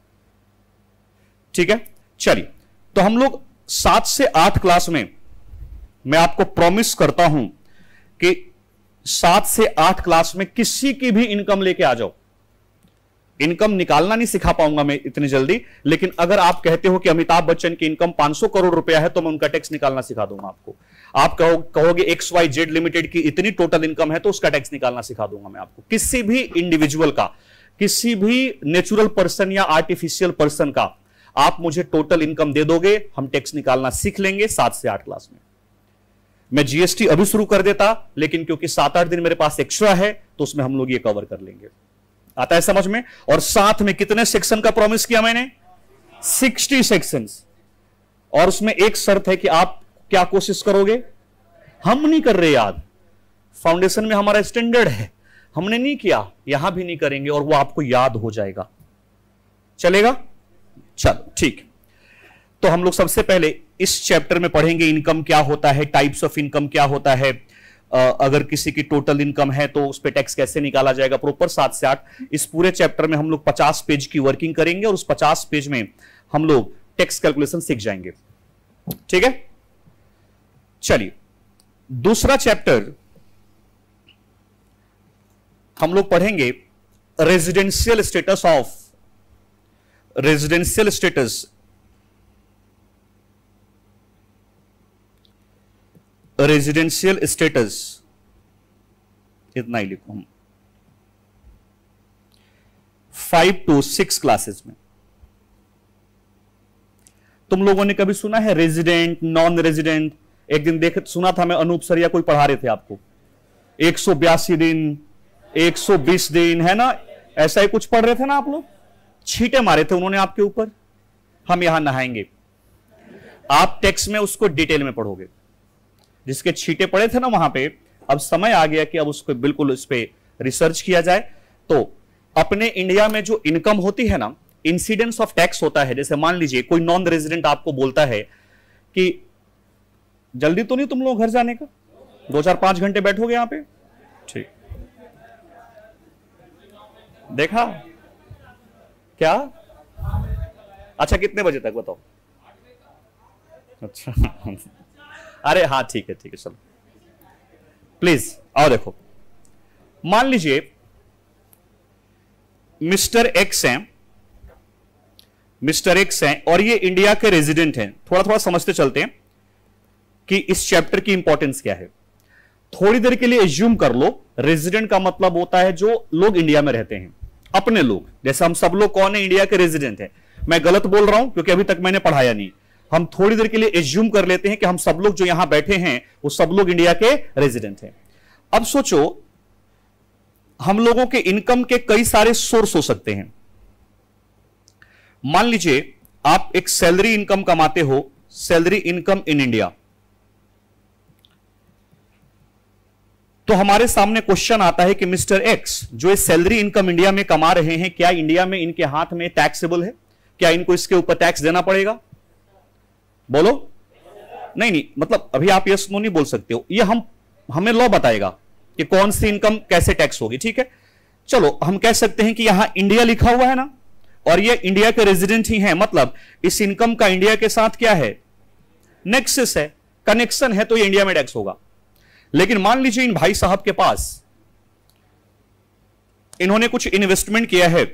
ठीक है, चलिए। तो हम लोग 7 से 8 क्लास में, मैं आपको प्रॉमिस करता हूं कि 7 से 8 क्लास में किसी की भी इनकम लेके आ जाओ। इनकम निकालना नहीं सिखा पाऊंगा मैं इतनी जल्दी, लेकिन अगर आप कहते हो कि अमिताभ बच्चन की इनकम 500 करोड़ रुपया है, तो मैं उनका टैक्स निकालना सिखा दूंगा आपको। आप कहोगे XYZ लिमिटेड की इतनी टोटल इनकम है, तो उसका टैक्स निकालना सिखा दूंगा मैं आपको। किसी भी इंडिविजुअल का, किसी भी नेचुरल पर्सन या आर्टिफिशियल पर्सन का आप मुझे टोटल इनकम दे दोगे, हम टैक्स निकालना सीख लेंगे 7 से 8 क्लास में। मैं जीएसटी अभी शुरू कर देता, लेकिन क्योंकि 7-8 दिन मेरे पास एक्स्ट्रा है तो उसमें हम लोग ये कवर कर लेंगे। आता है समझ में? और साथ में कितने सेक्शन का प्रॉमिस किया मैंने? 60 सेक्शंस। और उसमें एक शर्त है कि आप क्या कोशिश करोगे? हम नहीं कर रहे याद, फाउंडेशन में हमारा स्टैंडर्ड है, हमने नहीं किया, यहां भी नहीं करेंगे और वो आपको याद हो जाएगा। चलेगा? चलो ठीक। तो हम लोग सबसे पहले इस चैप्टर में पढ़ेंगे इनकम क्या होता है, टाइप्स ऑफ इनकम क्या होता है, अगर किसी की टोटल इनकम है तो उस पर टैक्स कैसे निकाला जाएगा प्रॉपर। 7 से 8 इस पूरे चैप्टर में हम लोग 50 पेज की वर्किंग करेंगे और उस 50 पेज में हम लोग टैक्स कैलकुलेशन सीख जाएंगे। ठीक है, चलिए दूसरा चैप्टर हम लोग पढ़ेंगे residential status of residential status residential status, इतना ही लिखो हम 5 to 6 क्लासेस में। तुम लोगों ने कभी सुना है रेजिडेंट, नॉन रेजिडेंट? एक दिन देख सुना था मैं, अनूप सर या कोई पढ़ा रहे थे आपको, 182 दिन, 120 दिन, है ना, ऐसा ही कुछ पढ़ रहे थे ना आप लोग। छींटे मारे थे उन्होंने आपके ऊपर। हम यहां नहाएंगे, आप टेक्स्ट में उसको डिटेल में पढ़ोगे। जिसके छींटे पड़े थे ना वहां पे, अब समय आ गया कि अब उसको बिल्कुल उस पर रिसर्च किया जाए। तो अपने इंडिया में जो इनकम होती है ना, इंसिडेंस ऑफ टैक्स होता है। जैसे मान लीजिए कोई नॉन रेजिडेंट आपको बोलता है कि जल्दी तो नहीं तुम लोग घर जाने का, 2-4-5 घंटे बैठोगे यहां पे? ठीक, देखा क्या? अच्छा कितने बजे तक बताओ? अच्छा अरे हाँ ठीक है चलो प्लीज आओ। देखो मान लीजिए मिस्टर एक्स हैं और ये इंडिया के रेजिडेंट हैं। थोड़ा थोड़ा समझते चलते हैं कि इस चैप्टर की इंपॉर्टेंस क्या है। थोड़ी देर के लिए एज्यूम कर लो, रेजिडेंट का मतलब होता है जो लोग इंडिया में रहते हैं, अपने लोग। जैसे हम सब लोग कौन है? इंडिया के रेजिडेंट हैं। मैं गलत बोल रहा हूं क्योंकि अभी तक मैंने पढ़ाया नहीं। हम थोड़ी देर के लिए एज्यूम कर लेते हैं कि हम सब लोग जो यहां बैठे हैं वो सब लोग इंडिया के रेजिडेंट हैं। अब सोचो, हम लोगों के इनकम के कई सारे सोर्स हो सकते हैं। मान लीजिए आप एक सैलरी इनकम कमाते हो, सैलरी इनकम इन इंडिया। तो हमारे सामने क्वेश्चन आता है कि मिस्टर एक्स जो सैलरी इनकम इंडिया में कमा रहे हैं, क्या इंडिया में इनके हाथ में टैक्सेबल है? क्या इनको इसके ऊपर टैक्स देना पड़ेगा? बोलो। नहीं, मतलब अभी आप यस नो नहीं बोल सकते हो, ये हमें लॉ बताएगा कि कौन सी इनकम कैसे टैक्स होगी। ठीक है, चलो हम कह सकते हैं कि यहां इंडिया लिखा हुआ है ना, और ये इंडिया के रेजिडेंट ही हैं, मतलब इस इनकम का इंडिया के साथ क्या है? नेक्सस है, कनेक्शन है, तो ये इंडिया में टैक्स होगा। लेकिन मान लीजिए इन भाई साहब के पास इन्होंने कुछ इन्वेस्टमेंट किया है,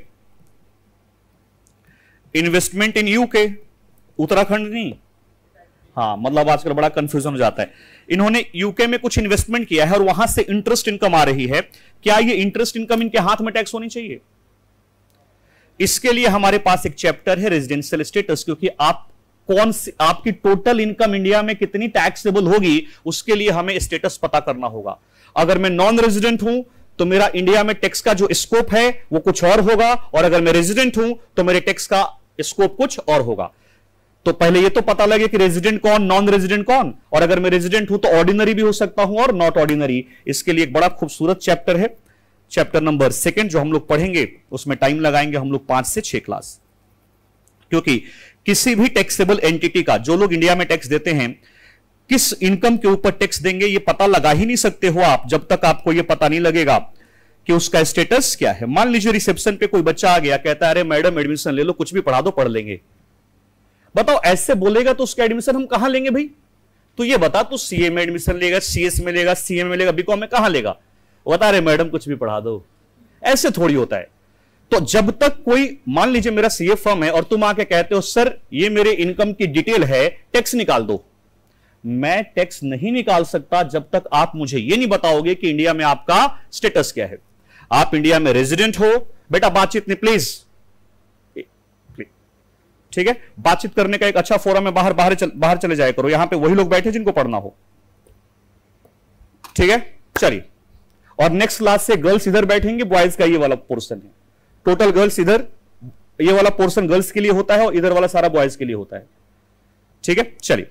इन्वेस्टमेंट इन यूके, उत्तराखंड नहीं, हाँ मतलब आजकल बड़ा कंफ्यूजन हो जाता है। इन्होंने यूके में कुछ इन्वेस्टमेंट किया है और वहां से इंटरेस्ट इनकम आ रही है, क्या ये इंटरेस्ट इनकम इनके हाथ में टैक्स होनी चाहिए? इसके लिए हमारे पास एक चैप्टर है रेजिडेंशियल स्टेटस, क्योंकि आप कौन सी आपकी टोटल इनकम इंडिया में कितनी टैक्सेबल होगी उसके लिए हमें स्टेटस पता करना होगा। अगर मैं नॉन रेजिडेंट हूं तो मेरा इंडिया में टैक्स का जो स्कोप है वो कुछ और होगा, और अगर मैं रेजिडेंट हूं तो मेरे टैक्स का स्कोप कुछ और होगा। तो पहले ये तो पता लगे कि रेजिडेंट कौन, नॉन रेजिडेंट कौन, और अगर मैं रेजिडेंट हूं तो ऑर्डिनरी भी हो सकता हूं और नॉट ऑर्डिनरी। इसके लिए एक बड़ा खूबसूरत चैप्टर है, चैप्टर नंबर 2 जो हम लोग पढ़ेंगे, उसमें टाइम लगाएंगे हम लोग 5 से 6 क्लास। क्योंकि किसी भी टैक्सेबल एंटिटी का, जो लोग इंडिया में टैक्स देते हैं, किस इनकम के ऊपर टैक्स देंगे ये पता लगा ही नहीं सकते हो आप जब तक आपको ये पता नहीं लगेगा कि उसका स्टेटस क्या है। मान लीजिए रिसेप्शन पे कोई बच्चा आ गया, कहता है अरे मैडम एडमिशन ले लो, कुछ भी पढ़ा दो, पढ़ लेंगे। बताओ ऐसे बोलेगा तो उसका एडमिशन हम कहां लेंगे भाई? तो ये बता, तू सीए में एडमिशन लेगा, सीएस में लेगा, सीएम में लेगा, बीकॉम में कहां लेगा? बता रहे मैडम कुछ भी पढ़ा दो। ऐसे थोड़ी होता है। तो जब तक कोई, मान लीजिए मेरा सीए फर्म है और तुम आके कहते हो सर ये मेरे इनकम की डिटेल है, टैक्स निकाल दो, मैं टैक्स नहीं निकाल सकता जब तक आप मुझे ये नहीं बताओगे कि इंडिया में आपका स्टेटस क्या है। आप इंडिया में रेजिडेंट हो, बेटा बातचीत नहीं प्लीज, ठीक है, बातचीत करने का एक अच्छा फोरम है, बाहर चले जाया करो, यहां पे वही लोग बैठे जिनको पढ़ना हो। ठीक है, चलिए, और नेक्स्ट क्लास से गर्ल्स इधर बैठेंगे, बॉयज का ये वाला पोर्शन है, टोटल गर्ल्स इधर, ये वाला पोर्शन गर्ल्स के लिए होता है और इधर वाला सारा बॉयज के लिए होता है। ठीक है, चलिए,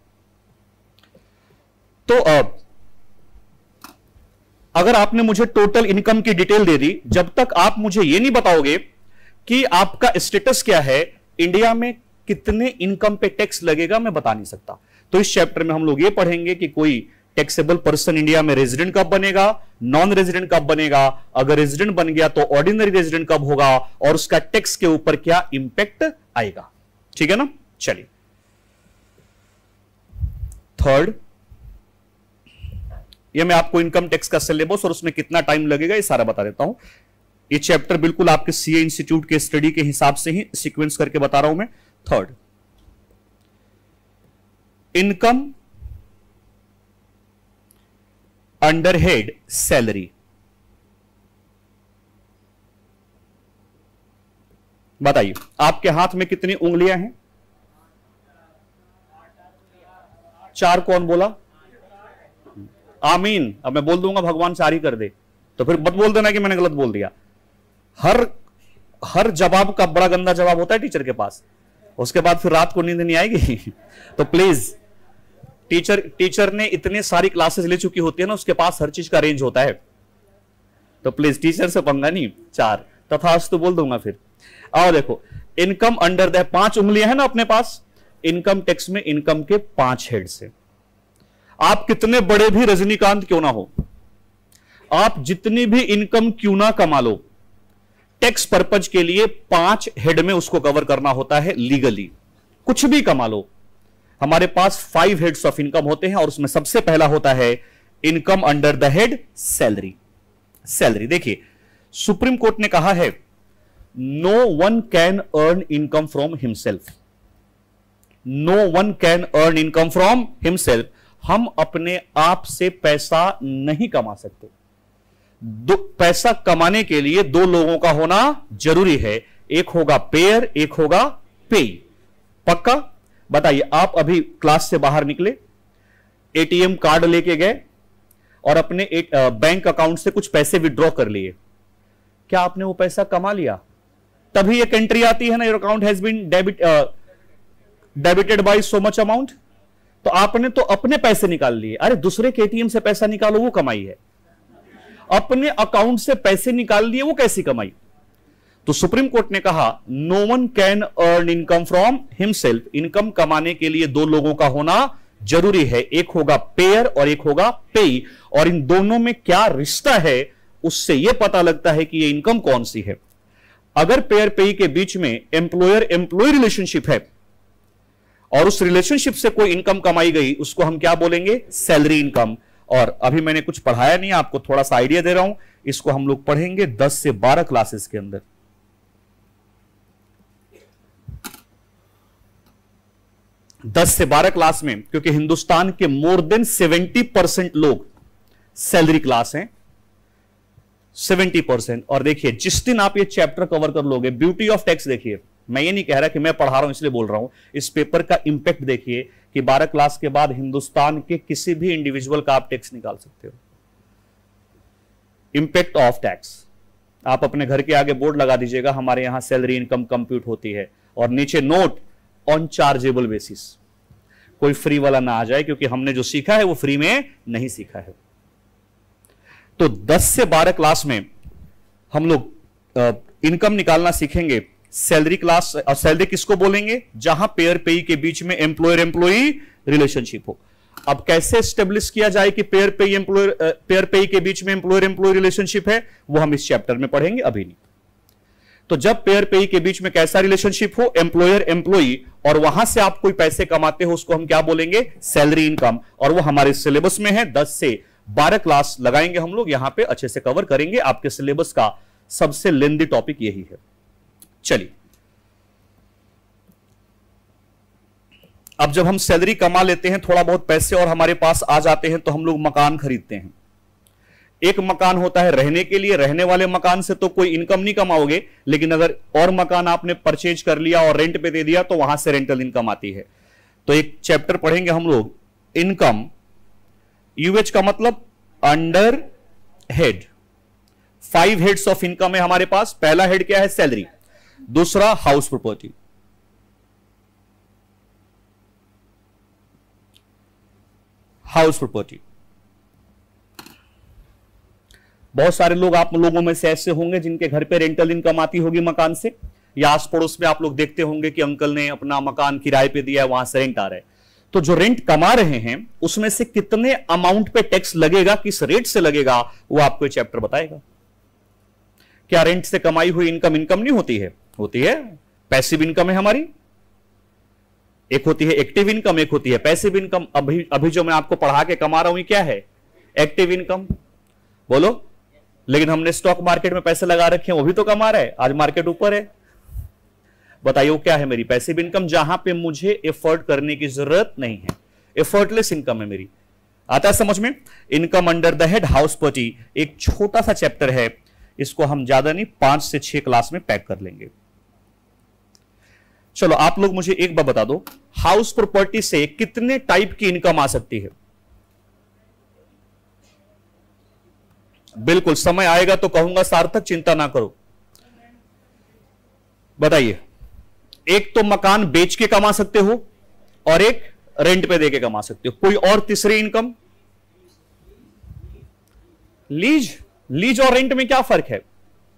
तो अगर आपने मुझे टोटल इनकम की डिटेल दे दी, जब तक आप मुझे यह नहीं बताओगे कि आपका स्टेटस क्या है, इंडिया में कितने इनकम पे टैक्स लगेगा, मैं बता नहीं सकता। तो इस चैप्टर में हम लोग ये पढ़ेंगे कि कोई टैक्सेबल पर्सन इंडिया में रेजिडेंट कब बनेगा, नॉन रेजिडेंट कब बनेगा, अगर रेजिडेंट बन गया तो ऑर्डिनरी रेजिडेंट कब होगा, और उसका टैक्स के ऊपर क्या इंपैक्ट आएगा। ठीक है ना, चलिए, थर्ड, ये मैं आपको इनकम टैक्स का सिलेबस और उसमें कितना टाइम लगेगा ये सारा बता देता हूं। ये चैप्टर बिल्कुल आपके सीए इंस्टीट्यूट के स्टडी के हिसाब से ही सीक्वेंस करके बता रहा हूं मैं। Third, income under head salary. बताइए, आपके हाथ में कितनी उंगलियां हैं? 4 कौन बोला? आमीन। अब मैं बोल दूंगा भगवान 4 ही कर दे, तो फिर मत बोल देना कि मैंने गलत बोल दिया। हर जवाब का बड़ा गंदा जवाब होता है टीचर के पास, उसके बाद फिर रात को नींद नहीं आएगी। तो प्लीज, टीचर ने इतने सारी क्लासेस ले चुकी होती है ना, उसके पास हर चीज का रेंज होता है, तो प्लीज टीचर से पंगा नहीं। 4 तथास्तु बोल दूंगा फिर। और देखो, इनकम अंडर द 5 उंगलियां है ना अपने पास, इनकम टैक्स में इनकम के 5 हेड्स है। आप कितने बड़े भी रजनीकांत क्यों ना हो, आप जितनी भी इनकम क्यों ना कमा लो, टैक्स पर्पज के लिए 5 हेड में उसको कवर करना होता है लीगली। कुछ भी कमा लो, हमारे पास 5 हेड्स ऑफ इनकम होते हैं, और उसमें सबसे पहला होता है income under the head salary. Salary देखिए, सुप्रीम कोर्ट ने कहा है no one can earn income from himself. No one can earn income from himself. हम अपने आप से पैसा नहीं कमा सकते। पैसा कमाने के लिए 2 लोगों का होना जरूरी है, एक होगा पेयर, एक होगा पेई। पक्का? बताइए, आप अभी क्लास से बाहर निकले, एटीएम कार्ड लेके गए और अपने बैंक अकाउंट से कुछ पैसे विड्रॉ कर लिए, क्या आपने वो पैसा कमा लिया? तभी एक एंट्री आती है ना, your account has been debited by so much amount. तो आपने तो अपने पैसे निकाल लिए। अरे दूसरे के एटीएम से पैसा निकालो, वो कमाई है। अपने अकाउंट से पैसे निकाल लिए, वो कैसी कमाई? तो सुप्रीम कोर्ट ने कहा no one can earn income from himself. Income कमाने के लिए 2 लोगों का होना जरूरी है, एक होगा पेयर और एक होगा पेई। और इन दोनों में क्या रिश्ता है, उससे यह पता लगता है कि यह इनकम कौन सी है। अगर पेयर पेई के बीच में एम्प्लॉयर एम्प्लॉय रिलेशनशिप है और उस रिलेशनशिप से कोई इनकम कमाई गई, उसको हम क्या बोलेंगे? Salary income. और अभी मैंने कुछ पढ़ाया नहीं, आपको थोड़ा सा आइडिया दे रहा हूं, इसको हम लोग पढ़ेंगे 10 से 12 क्लासेस के अंदर। 10 से 12 क्लास में, क्योंकि हिंदुस्तान के मोर देन 70% लोग सैलरी क्लास हैं, 70%। और देखिए, जिस दिन आप ये चैप्टर कवर कर लोगे, ब्यूटी ऑफ टैक्स देखिए, मैं ये नहीं कह रहा कि मैं पढ़ा रहा हूं इसलिए बोल रहा हूं, इस पेपर का इंपैक्ट देखिए कि 12 क्लास के बाद हिंदुस्तान के किसी भी इंडिविजुअल का आप टैक्स निकाल सकते हो। इंपैक्ट ऑफ टैक्स, आप अपने घर के आगे बोर्ड लगा दीजिएगा, हमारे यहां सैलरी इनकम कंप्यूट होती है, और नीचे नोट ऑन चार्जेबल बेसिस। कोई फ्री वाला ना आ जाए, क्योंकि हमने जो सीखा है वो फ्री में नहीं सीखा है। तो 10 से 12 क्लास में हम लोग इनकम निकालना सीखेंगे। सैलरी क्लास, और सैलरी किसको बोलेंगे? जहां पेयर पेई के बीच में एम्प्लॉयर एम्प्लॉई रिलेशनशिप हो। अब कैसे स्टेब्लिश किया जाए कि पेयर पेई के बीच में एम्प्लॉयर एम्प्लॉय रिलेशनशिप है, वो हम इस चैप्टर में पढ़ेंगे, अभी नहीं। तो जब पेयर पेई के बीच में कैसा रिलेशनशिप हो? एम्प्लॉयर एम्प्लॉई, और वहां से आप कोई पैसे कमाते हो, उसको हम क्या बोलेंगे? Salary income. और वो हमारे सिलेबस में है, 10 से 12 क्लास लगाएंगे हम लोग, यहां पे अच्छे से कवर करेंगे। आपके सिलेबस का सबसे लेंदी टॉपिक यही है। चलिए, अब जब हम सैलरी कमा लेते हैं, थोड़ा बहुत पैसे और हमारे पास आ जाते हैं, तो हम लोग मकान खरीदते हैं। एक मकान होता है रहने के लिए, रहने वाले मकान से तो कोई इनकम नहीं कमाओगे, लेकिन अगर और मकान आपने परचेज कर लिया और रेंट पे दे दिया तो वहां से रेंटल इनकम आती है। तो एक चैप्टर पढ़ेंगे हम लोग, इनकम, यूएच का मतलब under head. 5 heads of income है हमारे पास। पहला हेड क्या है? सैलरी। दूसरा हाउस प्रॉपर्टी। हाउस प्रॉपर्टी, बहुत सारे लोग आप लोगों में से ऐसे होंगे जिनके घर पे रेंटल इनकम आती होगी मकान से, या आस पड़ोस में आप लोग देखते होंगे कि अंकल ने अपना मकान किराए पे दिया है, वहां से रेंट आ रहा है। तो जो रेंट कमा रहे हैं उसमें से कितने अमाउंट पे टैक्स लगेगा, किस रेट से लगेगा, वो आपको चैप्टर बताएगा। क्या रेंट से कमाई हुई इनकम इनकम नहीं होती है? होती है। पैसिव इनकम है हमारी, एक होती है एक्टिव इनकम, एक होती है पैसिव इनकम। अभी जो मैं आपको पढ़ा के कमा रहा हूं ये क्या है? Active income. बोलो। लेकिन हमने स्टॉक मार्केट में पैसे लगा रखे हैं, वो भी तो कमा रहा है, आज मार्केट ऊपर है। बताइए वो क्या है? मेरी पैसिव इनकम, जहां पे मुझे एफर्ट करने की जरूरत नहीं है, एफर्टलेस इनकम है मेरी। आता है समझ में? Income under the head house property एक छोटा सा चैप्टर है, इसको हम ज्यादा नहीं 5 से 6 क्लास में पैक कर लेंगे। चलो आप लोग मुझे एक बार बता दो, हाउस प्रॉपर्टी से कितने टाइप की इनकम आ सकती है? बिल्कुल, समय आएगा तो कहूंगा सार्थक, चिंता ना करो। बताइए। एक तो मकान बेच के कमा सकते हो और एक रेंट पे देके कमा सकते हो। कोई और तीसरी इनकम? लीज। लीज और रेंट में क्या फर्क है?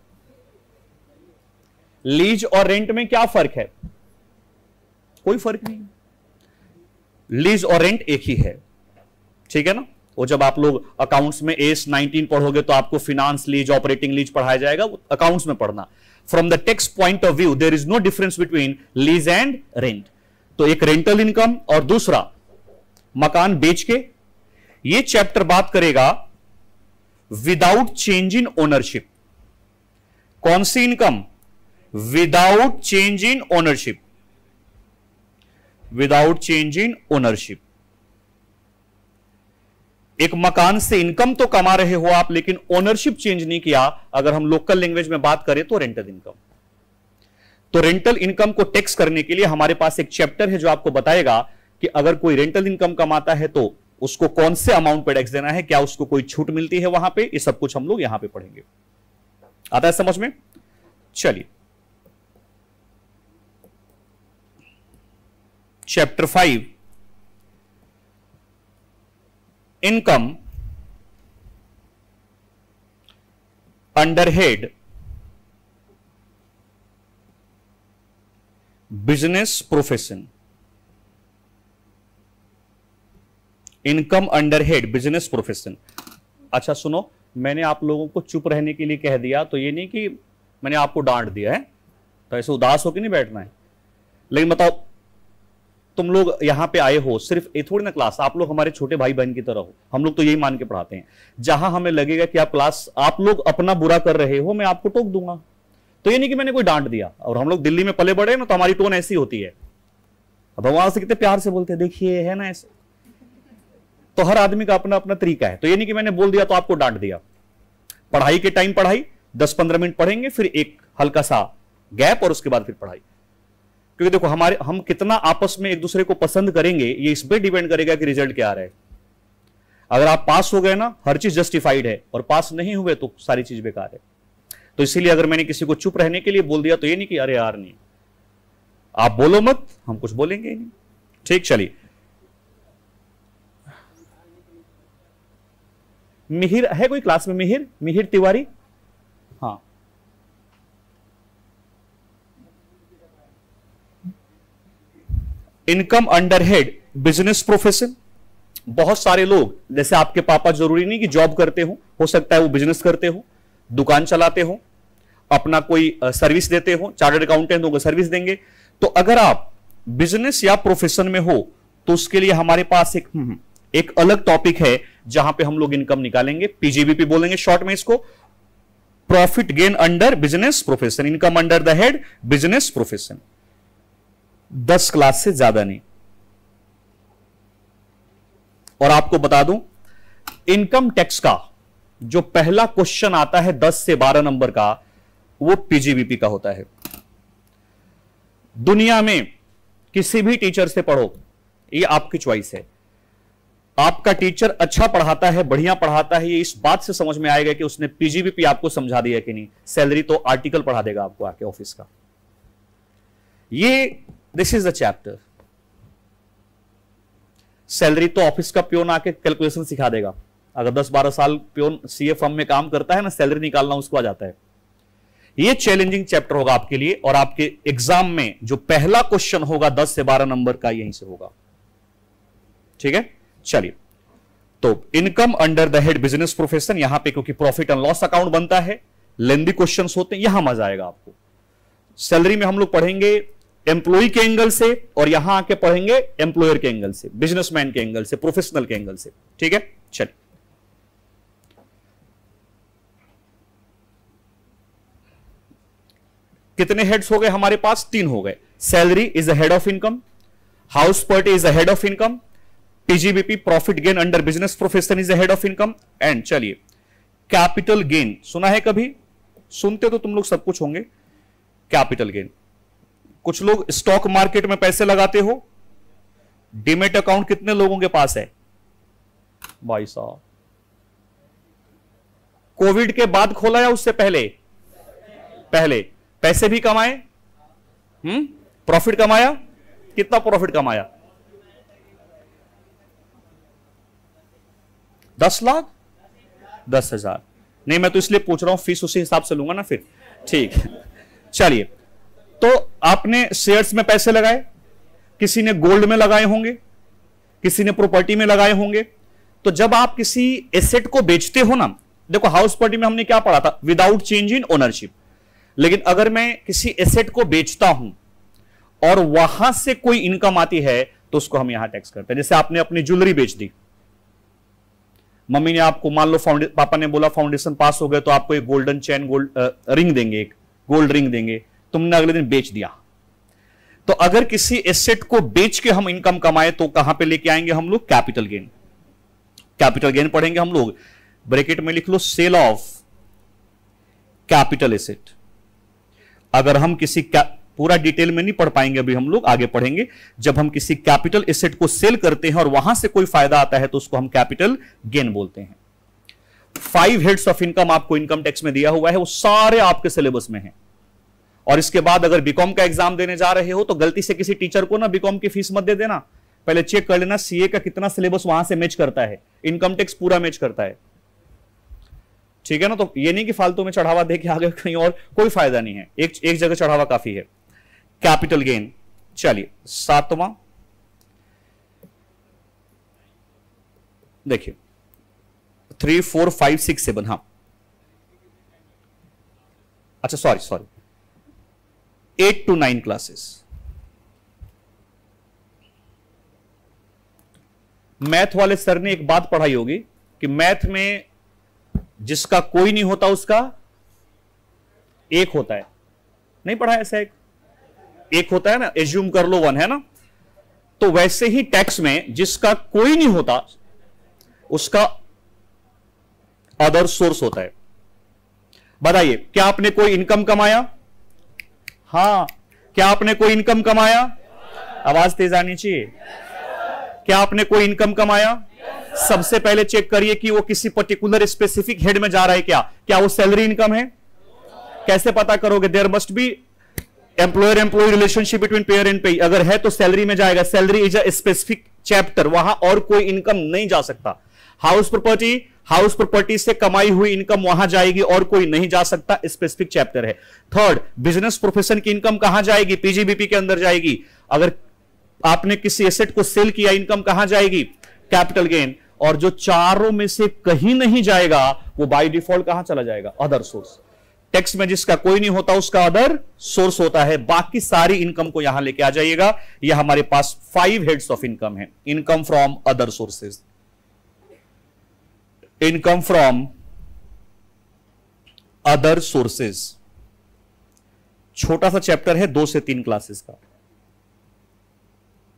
लीज और रेंट में क्या फर्क है? कोई फर्क नहीं। लीज और रेंट एक ही है, ठीक है ना? वो जब आप लोग अकाउंट्स में AS 19 पढ़ोगे तो आपको फिनांस लीज, ऑपरेटिंग लीज पढ़ाया जाएगा, अकाउंट्स में पढ़ना। From the text point of view there is no difference between lease and rent. तो एक रेंटल इनकम और दूसरा मकान बेच के। ये चैप्टर बात करेगा विदाउट चेंज इन ओनरशिप। कौन सी income? Without change in ownership. Without change in ownership. एक मकान से इनकम तो कमा रहे हो आप, लेकिन ओनरशिप चेंज नहीं किया। अगर हम लोकल लैंग्वेज में बात करें तो रेंटल इनकम। तो रेंटल इनकम को टैक्स करने के लिए हमारे पास एक चैप्टर है जो आपको बताएगा कि अगर कोई रेंटल इनकम कमाता है तो उसको कौन से अमाउंट पर टैक्स देना है, क्या उसको कोई छूट मिलती है वहां पे, ये सब कुछ हम लोग यहां पे पढ़ेंगे। आता है समझ में? चलिए, chapter 5 income under head business profession. Income under head business profession. अच्छा सुनो, मैंने आप लोगों को चुप रहने के लिए कह दिया तो ये नहीं कि मैंने आपको डांट दिया है, तो ऐसे उदास होकर नहीं बैठना है। लेकिन बताओ, तुम लोग यहां पे आए हो, सिर्फ ये थोड़ी ना क्लास, आप लोग हमारे छोटे भाई बहन की तरह हो। हम लोग तो यही मान के पढ़ाते हैं, जहां हमें लगेगा कि आप लोग अपना बुरा कर रहे हो, मैं आपको टोक दूंगा। तो ये नहीं कि मैंने कोई डांट दिया। और हम लोग दिल्ली में पले बड़े ना, तो हमारी टोन ऐसी होती है। अब वहां से कितने प्यार से बोलते हैं, देखिए है ना ऐसे। तो हर आदमी का अपना अपना तरीका है। तो ये नहीं कि मैंने बोल दिया तो आपको डांट दिया। पढ़ाई के टाइम पढ़ाई, 10-15 मिनट पढ़ेंगे, फिर एक हल्का सा गैप और उसके बाद फिर पढ़ाई। क्योंकि देखो हम कितना आपस में एक दूसरे को पसंद करेंगे ये इस पे डिपेंड करेगा कि रिजल्ट क्या आ रहा है। अगर आप पास हो गए ना, हर चीज जस्टिफाइड है, और पास नहीं हुए तो सारी चीज बेकार है। तो इसीलिए अगर मैंने किसी को चुप रहने के लिए बोल दिया तो ये नहीं कि अरे यार नहीं, आप बोलो मत, हम कुछ बोलेंगे ही नहीं। ठीक, चलिए। मिहिर है कोई क्लास में? मिहिर तिवारी। हाँ, income under head business profession. बहुत सारे लोग, जैसे आपके पापा, जरूरी नहीं कि जॉब करते हो सकता है वो बिजनेस करते हो, दुकान चलाते हो, अपना कोई सर्विस देते हो, चार्टर्ड अकाउंटेंट होगा सर्विस देंगे। तो अगर आप बिजनेस या प्रोफेशन में हो तो उसके लिए हमारे पास एक अलग टॉपिक है जहां पे हम लोग इनकम निकालेंगे। पीजीबीपी बोलेंगे शॉर्ट में इसको, profit gain under business profession. Income under the head business profession. 10 class से ज्यादा नहीं। और आपको बता दूं, इनकम टैक्स का जो पहला क्वेश्चन आता है 10 से 12 नंबर का, वो पीजीबीपी का होता है। दुनिया में किसी भी टीचर से पढ़ो, ये आपकी चॉइस है। आपका टीचर अच्छा पढ़ाता है, बढ़िया पढ़ाता है, ये इस बात से समझ में आएगा कि उसने पीजीबीपी आपको समझा दिया कि नहीं। सैलरी तो आर्टिकल पढ़ा देगा आपको आके ऑफिस का। ये this is the chapter. Salary तो ऑफिस का प्योन आके कैलकुलेशन सिखा देगा। अगर 10-12 साल प्योन सीए फर्म में काम करता है ना, सैलरी निकालना उसको आ जाता है। ये चैलेंजिंग चैप्टर होगा आपके लिए, और आपके एग्जाम में जो पहला क्वेश्चन होगा 10 से 12 नंबर का, यहीं से होगा। ठीक है, चलिए। तो income under the head business profession, यहां पे क्योंकि प्रॉफिट एंड लॉस अकाउंट बनता है, लेंदी क्वेश्चंस होते हैं, यहां मजा आएगा आपको। सैलरी में हम लोग पढ़ेंगे एम्प्लॉय के एंगल से, और यहां आके पढ़ेंगे एम्प्लॉयर के एंगल से, बिजनेसमैन के एंगल से, प्रोफेशनल के एंगल से। ठीक है, चलिए। कितने हेड्स हो गए हमारे पास? 3 हो गए। Salary is the head of income, house property is the head of income, PGBP profit gain under business profession is the head of income, and चलिए कैपिटल गेन सुना है कभी? सुनते तो तुम लोग सब कुछ होंगे। कैपिटल गेन, कुछ लोग स्टॉक मार्केट में पैसे लगाते हो। डीमेट अकाउंट कितने लोगों के पास है भाई साहब? कोविड के बाद खोला या उससे पहले? पहले। पैसे भी कमाए, प्रॉफिट कमाया। कितना प्रॉफिट कमाया? 10 लाख 10,000। नहीं, मैं तो इसलिए पूछ रहा हूं, फीस उसी हिसाब से लूंगा ना फिर। ठीक है, चलिए। तो आपने शेयर्स में पैसे लगाए, किसी ने गोल्ड में लगाए होंगे, किसी ने प्रॉपर्टी में लगाए होंगे। तो जब आप किसी एसेट को बेचते हो ना, देखो हाउस प्रॉपर्टी में हमने क्या पढ़ा था? Without change in ownership. लेकिन अगर मैं किसी एसेट को बेचता हूं और वहां से कोई इनकम आती है, तो उसको हम यहां टैक्स करते हैं। जैसे आपने अपनी ज्वेलरी बेच दी, मम्मी ने आपको, मान लो पापा ने बोला फाउंडेशन पास हो गए तो आपको एक गोल्डन चेन गोल्ड रिंग देंगे, एक गोल्ड रिंग देंगे, तुमने अगले दिन बेच दिया। तो अगर किसी एसेट को बेच के हम इनकम कमाए तो कहां पे लेके आएंगे हम लोग? Capital gain. कैपिटल गेन पढ़ेंगे हम लोग, ब्रैकेट में लिख लो सेल ऑफ कैपिटल एसेट। अगर हम किसी पूरा डिटेल में नहीं पढ़ पाएंगे अभी, हम लोग आगे पढ़ेंगे। जब हम किसी कैपिटल एसेट को सेल करते हैं और वहां से कोई फायदा आता है तो उसको हम कैपिटल गेन बोलते हैं। 5 हेड्स ऑफ इनकम आपको इनकम टैक्स में दिया हुआ है, वो सारे आपके सिलेबस में हैं। और इसके बाद अगर बीकॉम का एग्जाम देने जा रहे हो तो गलती से किसी टीचर को ना बीकॉम की फीस मत दे देना, पहले चेक कर लेना सीए का कितना सिलेबस वहां से मैच करता है, इनकम टैक्स पूरा मैच करता है। ठीक है ना? तो ये नहीं कि फालतू में चढ़ावा दे के आगे कहीं और, कोई फायदा नहीं है, एक जगह चढ़ावा काफी है। कैपिटल गेन, चलिए 7वां देखिए, 3, 4, 5, 6, 7। हाँ अच्छा, सॉरी 8 to 9 क्लासेस। मैथ वाले सर ने एक बात पढ़ाई होगी कि मैथ में जिसका कोई नहीं होता उसका एक होता है। नहीं पढ़ा ऐसा? एक होता है ना, एज्यूम कर लो 1 है ना। तो वैसे ही टैक्स में जिसका कोई नहीं होता उसका अदर सोर्स होता है। बताइए, क्या आपने कोई इनकम कमाया? हाँ, क्या आपने कोई इनकम कमाया? आवाज तेज आनी चाहिए। क्या आपने कोई इनकम कमाया? सबसे पहले चेक करिए कि वो किसी पर्टिकुलर स्पेसिफिक हेड में जा रहा है क्या वो सैलरी इनकम है? कैसे पता करोगे? There must be employer employ relationship between payer and payee. अगर है तो सैलरी में जाएगा। Salary is a specific chapter, वहां और कोई इनकम नहीं जा सकता। हाउस प्रॉपर्टी से कमाई हुई इनकम वहां जाएगी और कोई नहीं जा सकता, स्पेसिफिक चैप्टर है। थर्ड, बिजनेस प्रोफेशन की इनकम कहां जाएगी? पीजीबीपी के अंदर जाएगी। अगर आपने किसी एसेट को सेल किया, इनकम कहां जाएगी? Capital gain. और जो चारों में से कहीं नहीं जाएगा वो बाय डिफॉल्ट कहां चला जाएगा? Other source. टैक्स में जिसका कोई नहीं होता उसका अदर सोर्स होता है। बाकी सारी इनकम को यहां लेके आ जाइएगा। यह हमारे पास 5 हेड्स ऑफ इनकम है। Income from other sources, income from other sources, छोटा सा चैप्टर है, 2 से 3 क्लासेस का।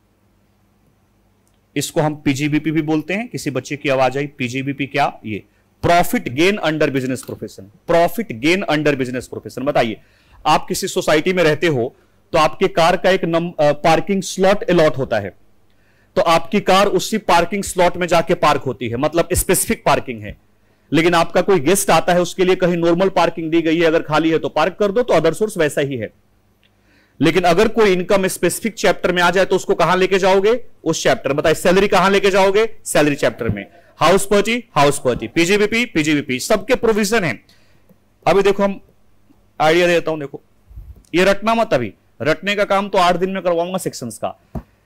इसको हम पीजीबीपी भी बोलते हैं। किसी बच्चे की आवाज आई पीजीबीपी क्या? ये profit gain under business profession, profit gain under business profession. बताइए, आप किसी सोसाइटी में रहते हो तो आपके कार का एक पार्किंग स्लॉट अलॉट होता है, तो आपकी कार उसी पार्किंग स्लॉट में जाके पार्क होती है, मतलब स्पेसिफिक पार्किंग है। लेकिन आपका कोई गेस्ट आता है, उसके लिए कहीं नॉर्मल पार्किंग दी गई है, अगर खाली है तो पार्क कर दो, तो अदर सोर्स वैसा ही है। लेकिन अगर कोई इनकम स्पेसिफिक चैप्टर में आ जाए तो उसको कहां लेके जाओगे? उस चैप्टर। बताइए, सैलरी कहां लेके जाओगे? सैलरी चैप्टर में। हाउस पर्ची, हाउस पर्ची, पीजीबीपी, पीजीबीपी, सबके प्रोविजन है। अभी देखो, हम आइडिया देता हूं। देखो, ये रटना मत, अभी रटने का काम तो 8 दिन में करवाऊंगा सेक्शंस का।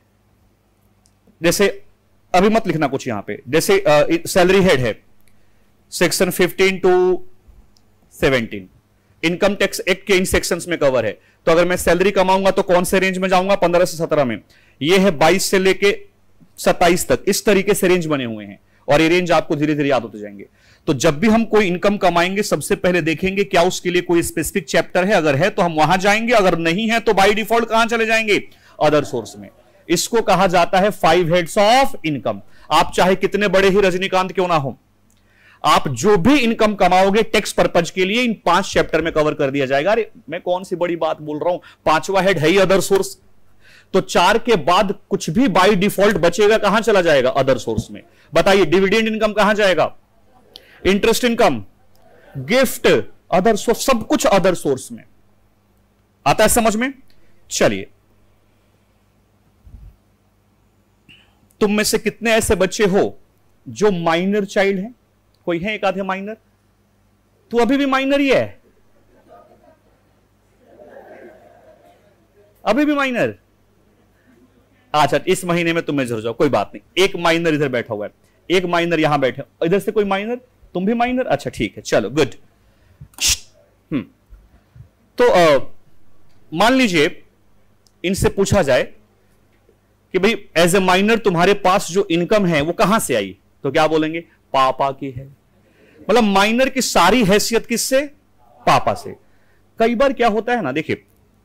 जैसे अभी मत लिखना कुछ यहां पे। जैसे सैलरी हेड है, section 15 to 17 income tax act के इन सेक्शंस में कवर है। तो अगर मैं सैलरी कमाऊंगा तो कौन से रेंज में जाऊंगा? 15 से 17 में। ये है 22 से लेके 27 तक, इस तरीके से रेंज बने हुए हैं, और ये रेंज आपको धीरे धीरे याद होते जाएंगे। तो जब भी हम कोई इनकम कमाएंगे, सबसे पहले देखेंगे क्या उसके लिए कोई स्पेसिफिक चैप्टर है। अगर है तो हम वहां जाएंगे, अगर नहीं है तो बाय डिफॉल्ट कहां चले जाएंगे? अदर सोर्स में। इसको कहा जाता है 5 हेड्स ऑफ इनकम। आप चाहे कितने बड़े ही रजनीकांत क्यों ना हो, आप जो भी इनकम कमाओगे टैक्स पर्पज के लिए इन 5 चैप्टर में कवर कर दिया जाएगा। अरे मैं कौन सी बड़ी बात बोल रहा हूं, 5वां हेड है ही अदर सोर्स। तो 4 के बाद कुछ भी बाय डिफॉल्ट बचेगा कहां चला जाएगा? अदर सोर्स में। बताइए, डिविडेंड इनकम कहां जाएगा? Interest income, gift, other source, सब कुछ अदर सोर्स में। आता है समझ में? चलिए, तुम में से कितने ऐसे बच्चे हो जो माइनर चाइल्ड हैं? कोई है एक आधे माइनर? तू अभी भी माइनर ही है, अभी भी माइनर। अच्छा, इस महीने में तुम मेजर जाओ, कोई बात नहीं। एक माइनर इधर बैठा हुआ है, एक माइनर यहां बैठे, इधर से कोई माइनर, तुम भी माइनर। अच्छा ठीक है, चलो गुड। तो मान लीजिए इनसे पूछा जाए कि भाई एज ए माइनर तुम्हारे पास जो इनकम है वो कहां से आई, तो क्या बोलेंगे? पापा की है। मतलब माइनर की सारी हैसियत किससे? पापा से। कई बार क्या होता है ना, देखिए,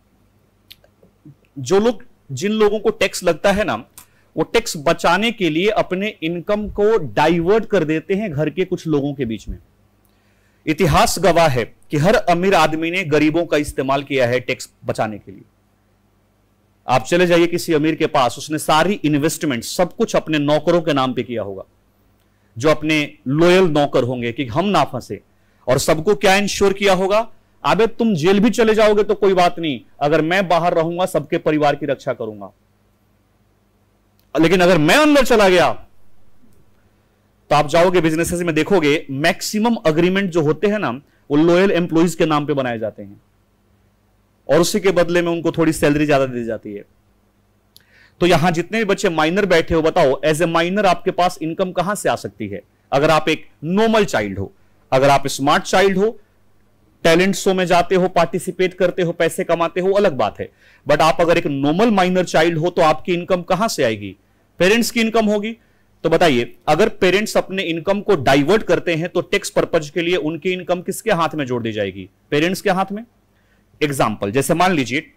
जिन लोगों को टैक्स लगता है ना, वो टैक्स बचाने के लिए अपने इनकम को डाइवर्ट कर देते हैं घर के कुछ लोगों के बीच में। इतिहास गवाह है कि हर अमीर आदमी ने गरीबों का इस्तेमाल किया है टैक्स बचाने के लिए। आप चले जाइए किसी अमीर के पास, उसने सारी इन्वेस्टमेंट सब कुछ अपने नौकरों के नाम पे किया होगा, जो अपने लॉयल नौकर होंगे कि हम ना फंसे। और सबको क्या इंश्योर किया होगा? अबे तुम जेल भी चले जाओगे तो कोई बात नहीं, अगर मैं बाहर रहूंगा सबके परिवार की रक्षा करूंगा। लेकिन अगर मैं अंदर चला गया तो आप जाओगे बिजनेसेस में, देखोगे मैक्सिमम अग्रीमेंट जो होते हैं ना, वो लॉयल एम्प्लॉइज के नाम पे बनाए जाते हैं, और उसी के बदले में उनको थोड़ी सैलरी ज्यादा दी जाती है। तो यहां जितने भी बच्चे माइनर बैठे हो, बताओ एज ए माइनर आपके पास इनकम कहां से आ सकती है? अगर आप एक नॉर्मल चाइल्ड हो, अगर आप स्मार्ट चाइल्ड हो, टैलेंट शो में जाते हो, पार्टिसिपेट करते हो, पैसे कमाते हो, अलग बात है। बट आप अगर एक नॉर्मल माइनर चाइल्ड हो तो आपकी इनकम कहां से आएगी? पेरेंट्स की इनकम होगी। तो बताइए, अगर पेरेंट्स अपने इनकम को डाइवर्ट करते हैं तो टैक्स पर्पज के लिए उनकी इनकम किसके हाथ में जोड़ दी जाएगी? पेरेंट्स के हाथ में। एग्जाम्पल, जैसे मान लीजिए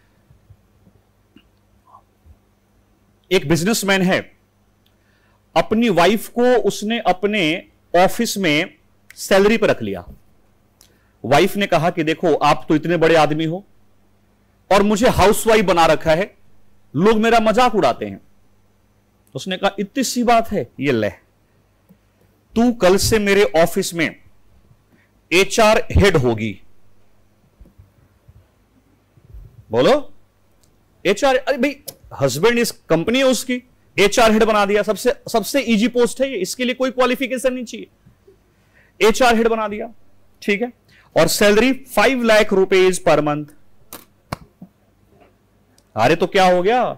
एक बिजनेसमैन है, अपनी वाइफ को उसने अपने ऑफिस में सैलरी पर रख लिया। वाइफ ने कहा कि देखो आप तो इतने बड़े आदमी हो और मुझे हाउसवाइफ बना रखा है, लोग मेरा मजाक उड़ाते हैं। उसने कहा इतनी सी बात है, ये ले, तू कल से मेरे ऑफिस में एचआर हेड होगी। बोलो, एचआर, अरे भाई हस्बैंड इस कंपनी है उसकी, एचआर हेड बना दिया। सबसे इजी पोस्ट है ये, इसके लिए कोई क्वालिफिकेशन नहीं चाहिए। एचआर हेड बना दिया, ठीक है, और salary 5 lakh rupees per month. अरे तो क्या हो गया?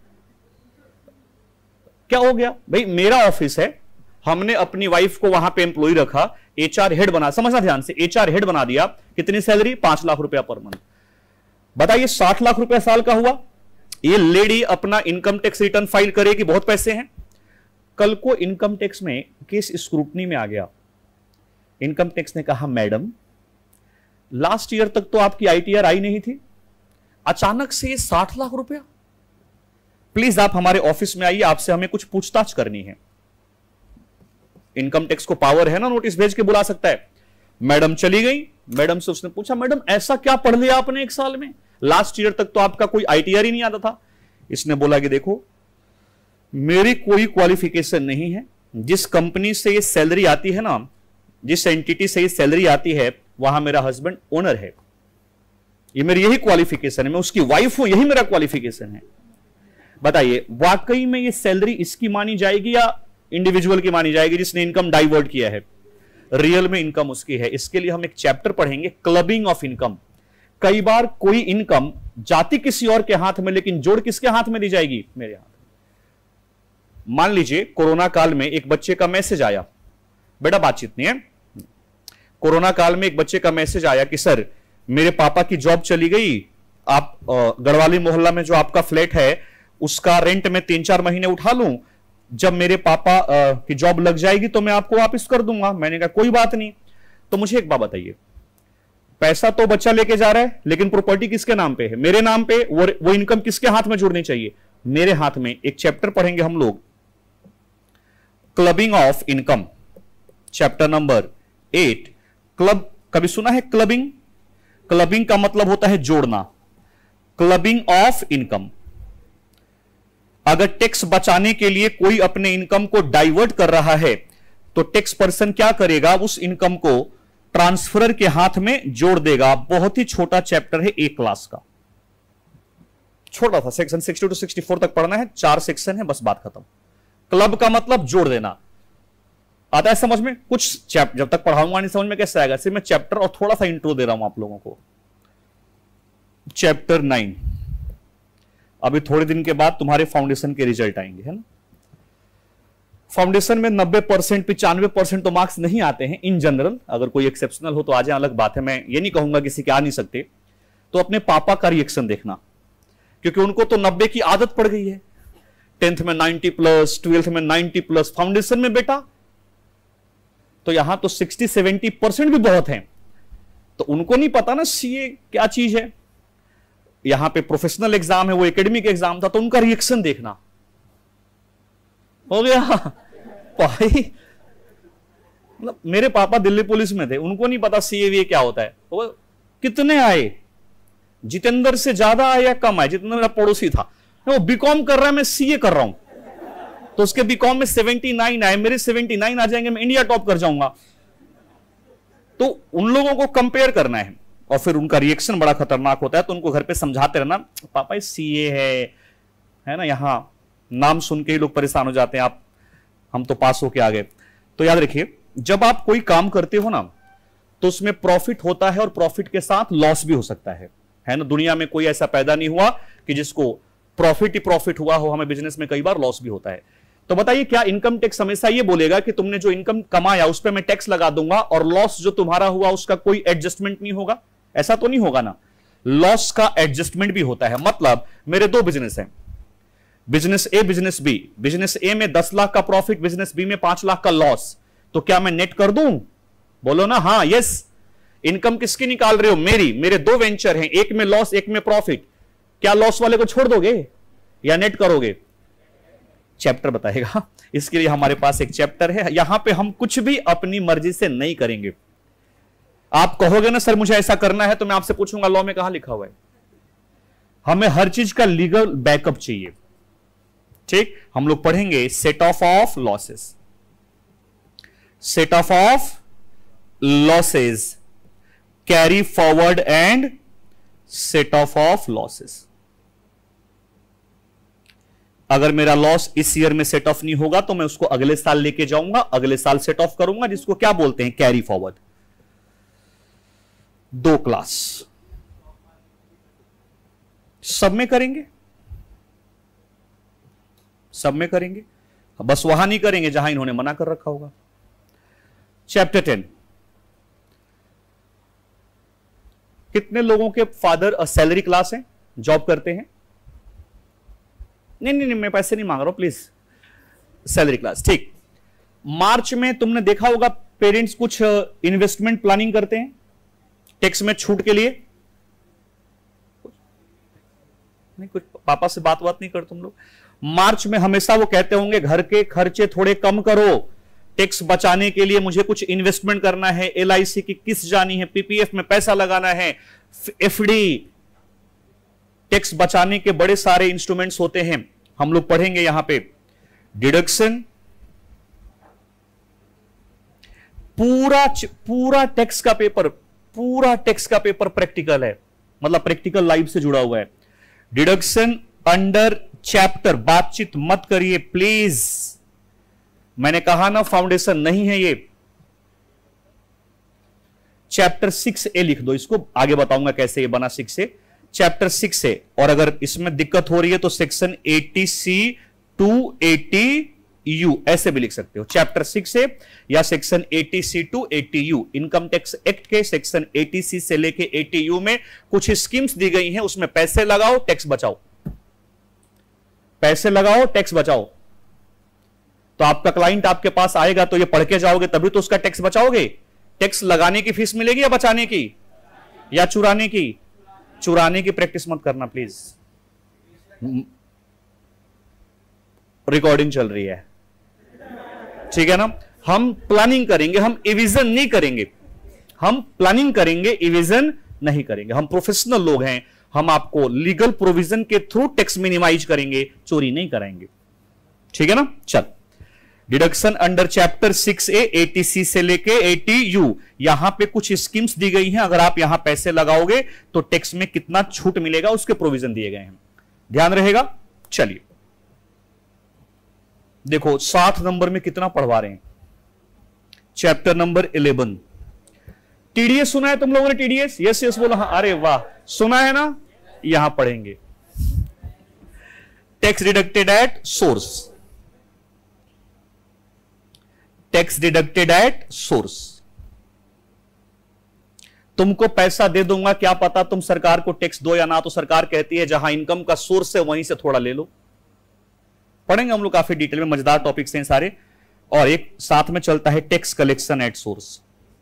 क्या हो गया भाई? मेरा ऑफिस है, हमने अपनी वाइफ को वहां पे एम्प्लॉय रखा, एचआर हेड बना, समझना ध्यान से, एचआर हेड बना दिया। कितनी सैलरी? 5 लाख रुपया पर मंथ। बताइए 60 लाख रुपया साल का हुआ। ये लेडी अपना इनकम टैक्स रिटर्न फाइल करेगी, बहुत पैसे हैं। कल को इनकम टैक्स में केस स्क्रूटनी में आ गया, इनकम टैक्स ने कहा मैडम लास्ट ईयर तक तो आपकी आईटीआर आई नहीं थी, अचानक से ये 60 लाख रुपया, प्लीज आप हमारे ऑफिस में आइए, आपसे हमें कुछ पूछताछ करनी है। इनकम टैक्स को पावर है ना नोटिस भेज के बुला सकता है। मैडम चली गई, मैडम से उसने पूछा मैडम ऐसा क्या पढ़ लिया आपने एक साल में, लास्ट ईयर तक तो आपका कोई आईटीआर ही नहीं आता था। इसने बोला कि देखो मेरी कोई क्वालिफिकेशन नहीं है, जिस कंपनी से ये सैलरी आती है ना, जिस एंटिटी से ये सैलरी आती है वहां मेरा हस्बैंड ओनर है, ये मेरी यही क्वालिफिकेशन है, मैं उसकी वाइफ हूं, यही मेरा क्वालिफिकेशन है। बताइए वाकई में ये सैलरी इसकी मानी जाएगी या इंडिविजुअल की मानी जाएगी जिसने इनकम डाइवर्ट किया है? रियल में इनकम उसकी है। इसके लिए हम एक चैप्टर पढ़ेंगे, क्लबिंग ऑफ इनकम। कई बार कोई इनकम जाती किसी और के हाथ में, लेकिन जोड़ किसके हाथ में दी जाएगी? मेरे हाथ। मान लीजिए कोरोना काल में एक बच्चे का मैसेज आया, बेटा बातचीत नहीं है, कोरोना काल में एक बच्चे का मैसेज आया कि सर मेरे पापा की जॉब चली गई, आप गढ़वाली मोहल्ला में जो आपका फ्लैट है उसका रेंट मैं 3-4 महीने उठा लूं, जब मेरे पापा की जॉब लग जाएगी तो मैं आपको वापस कर दूंगा। मैंने कहा कोई बात नहीं। तो मुझे एक बात बताइए, पैसा तो बच्चा लेके जा रहा है लेकिन प्रॉपर्टी किसके नाम पे है? मेरे नाम पे। वो इनकम किसके हाथ में जुड़नी चाहिए? मेरे हाथ में। एक चैप्टर पढ़ेंगे हम लोग, clubbing of income, chapter number 8। Club, कभी सुना है क्लबिंग? क्लबिंग का मतलब होता है जोड़ना। Clubbing of income. अगर टैक्स बचाने के लिए कोई अपने इनकम को डाइवर्ट कर रहा है तो टैक्स पर्सन क्या करेगा? उस इनकम को ट्रांसफरर के हाथ में जोड़ देगा। बहुत ही छोटा चैप्टर है, एक क्लास का, छोटा था, सेक्शन 60 to 64 तक पढ़ना है, 4 सेक्शन है, बस बात खत्म। क्लब का मतलब जोड़ देना। आता है समझ में? कुछ जब तक पढ़ाऊंगा नहीं समझ में कैसे आएगा? सिर्फ मैं चैप्टर और थोड़ा सा इंट्रो दे रहा हूं आप लोगों को। चैप्टर 9, अभी थोड़े दिन के बाद तुम्हारे फाउंडेशन के रिजल्ट आएंगे, है ना। फाउंडेशन में 90% 95% तो मार्क्स नहीं आते हैं इन जनरल, अगर कोई एक्सेप्शनल हो तो आ जाए, अलग बात है। मैं ये नहीं कहूंगा किसी के आ नहीं सकते। तो अपने पापा का रिएक्शन देखना, क्योंकि उनको तो 90 की आदत पड़ गई है। 10th में 90+, 12th में 90+, फाउंडेशन में बेटा तो यहां तो 60-70% भी बहुत हैं। तो उनको नहीं पता ना सीए क्या चीज है। यहां पे प्रोफेशनल एग्जाम है, वो एकेडमिक एग्जाम था, तो उनका रिएक्शन देखना। हो गया भाई, मतलब मेरे पापा दिल्ली पुलिस में थे, उनको नहीं पता सीए क्या होता है। तो कितने आए? जितेंद्र से ज्यादा आए या कम आए? जितेंद्र मेरा पड़ोसी था, वो बीकॉम कर रहा है, मैं सीए कर रहा हूं, तो उसके बीकॉम में 79 आए, मेरे 79 आ जाएंगे, मैं इंडिया टॉप कर जाऊंगा। तो उन लोगों को कंपेयर करना है और फिर उनका रिएक्शन बड़ा खतरनाक होता है। तो उनको घर पे समझाते रहना, पापा ये सीए है ना, यहां नाम सुन के ही लोग परेशान हो जाते हैं, आप हम तो पास होके आ गए। तो याद रखिए, जब आप कोई काम करते हो ना तो उसमें प्रॉफिट होता है और प्रॉफिट के साथ लॉस भी हो सकता है ना। दुनिया में कोई ऐसा पैदा नहीं हुआ कि जिसको प्रॉफिट ही प्रॉफिट हुआ हो। हमें बिजनेस में कई बार लॉस भी होता है। तो बताइए, क्या इनकम टैक्स हमेशा ये बोलेगा कि तुमने जो इनकम कमाया उस पर मैं टैक्स लगा दूंगा और लॉस जो तुम्हारा हुआ उसका कोई एडजस्टमेंट नहीं होगा? ऐसा तो नहीं होगा ना। लॉस का एडजस्टमेंट भी होता है। मतलब मेरे 2 बिजनेस हैं, business A, business B. Business A में 10 लाख का प्रॉफिट, बिजनेस बी में 5 लाख का लॉस। तो क्या मैं नेट कर दूं? बोलो ना हाँ, यस। इनकम किसकी निकाल रहे हो? मेरी। मेरे 2 वेंचर हैं, एक में लॉस, एक में प्रॉफिट। क्या लॉस वाले को छोड़ दोगे या नेट करोगे? चैप्टर बताएगा। इसके लिए हमारे पास एक चैप्टर है। यहां पे हम कुछ भी अपनी मर्जी से नहीं करेंगे। आप कहोगे ना सर मुझे ऐसा करना है, तो मैं आपसे पूछूंगा लॉ में कहां लिखा हुआ है? हमें हर चीज का लीगल बैकअप चाहिए। ठीक, हम लोग पढ़ेंगे set off losses, set off losses, carry forward and set off losses. अगर मेरा लॉस इस ईयर में सेट ऑफ नहीं होगा तो मैं उसको अगले साल लेके जाऊंगा, अगले साल सेट ऑफ करूंगा, जिसको क्या बोलते हैं? Carry forward. 2 क्लास सब में करेंगे, सब में करेंगे, बस वहां नहीं करेंगे जहां इन्होंने मना कर रखा होगा। चैप्टर 10, कितने लोगों के फादर सैलरी क्लास हैं, जॉब करते हैं? नहीं, मैं पैसे नहीं मांग रहा हूं, प्लीज। सैलरी क्लास, ठीक। मार्च में तुमने देखा होगा पेरेंट्स कुछ इन्वेस्टमेंट प्लानिंग करते हैं टैक्स में छूट के लिए। नहीं, कुछ पापा से बात नहीं कर तुम लोग? मार्च में हमेशा वो कहते होंगे घर के खर्चे थोड़े कम करो, टैक्स बचाने के लिए मुझे कुछ इन्वेस्टमेंट करना है, LIC की किस्त जानी है, PPF में पैसा लगाना है, FD, टैक्स बचाने के बड़े सारे इंस्ट्रूमेंट्स होते हैं, हम लोग पढ़ेंगे यहां पे। डिडक्शन, पूरा टैक्स का पेपर प्रैक्टिकल है, मतलब प्रैक्टिकल लाइफ से जुड़ा हुआ है। डिडक्शन अंडर चैप्टर, बातचीत मत करिए प्लीज, मैंने कहा ना फाउंडेशन नहीं है ये। चैप्टर 6A लिख दो, इसको आगे बताऊंगा कैसे ये बना 6A। चैप्टर 6A, और अगर इसमें दिक्कत हो रही है तो सेक्शन 80C to 80U ऐसे भी लिख सकते हो, चैप्टर 6A या section 80C to 80U। Income tax act के सेक्शन 80C से लेके 80U में कुछ स्कीम्स दी गई हैं, उसमें पैसे लगाओ टैक्स बचाओ, पैसे लगाओ टैक्स बचाओ। तो आपका क्लाइंट आपके पास आएगा तो ये पढ़ के जाओगे तभी तो उसका टैक्स बचाओगे। टैक्स लगाने की फीस मिलेगी या बचाने की या चुराने की? चुराने की प्रैक्टिस मत करना प्लीज, रिकॉर्डिंग चल रही है, ठीक है ना। हम प्लानिंग करेंगे, हम इविजन नहीं करेंगे, हम प्लानिंग करेंगे, इविजन नहीं करेंगे। हम प्रोफेशनल लोग हैं, हम आपको लीगल प्रोविजन के थ्रू टैक्स मिनिमाइज करेंगे, चोरी नहीं कराएंगे, ठीक है ना। चल, deduction under chapter 6A 80C से लेके 80U, यहां पे कुछ स्कीम्स दी गई हैं, अगर आप यहां पैसे लगाओगे तो टैक्स में कितना छूट मिलेगा उसके प्रोविजन दिए गए हैं, ध्यान रहेगा। चलिए देखो 7 नंबर में कितना पढ़वा रहे हैं, चैप्टर नंबर 11। TDS सुना है तुम लोगों ने? TDS यस यस बोलो, हाँ, अरे वाह, सुना है ना। यहां पढ़ेंगे tax deducted at source, tax deducted at source. तुमको पैसा दे दूंगा, क्या पता तुम सरकार को टैक्स दो या ना, तो सरकार कहती है जहां इनकम का सोर्स है वहीं से थोड़ा ले लो। पढ़ेंगे हम लोग काफी डिटेल में, मजेदार टॉपिक्स हैं सारे। और एक साथ में चलता है tax collection at source,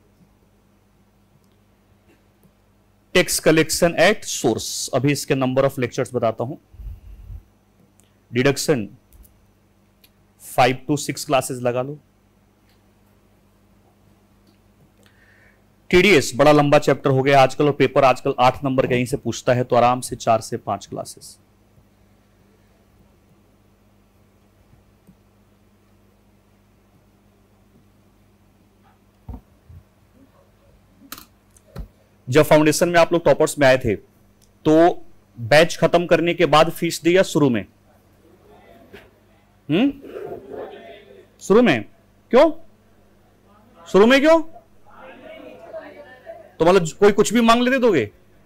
tax collection at source. अभी इसके नंबर ऑफ लेक्चर्स बताता हूं। डिडक्शन 5 to 6 क्लासेस लगा लो। TDS बड़ा लंबा चैप्टर हो गया आजकल, और पेपर आजकल 8 नंबर कहीं से पूछता है, तो आराम से 4 से 5 क्लासेस। जब फाउंडेशन में आप लोग टॉपर्स में आए थे तो बैच खत्म करने के बाद फीस दी या शुरू में? शुरू में। क्यों शुरू में? क्यों? तो मतलब कोई कुछ भी मांग लेते दोगे?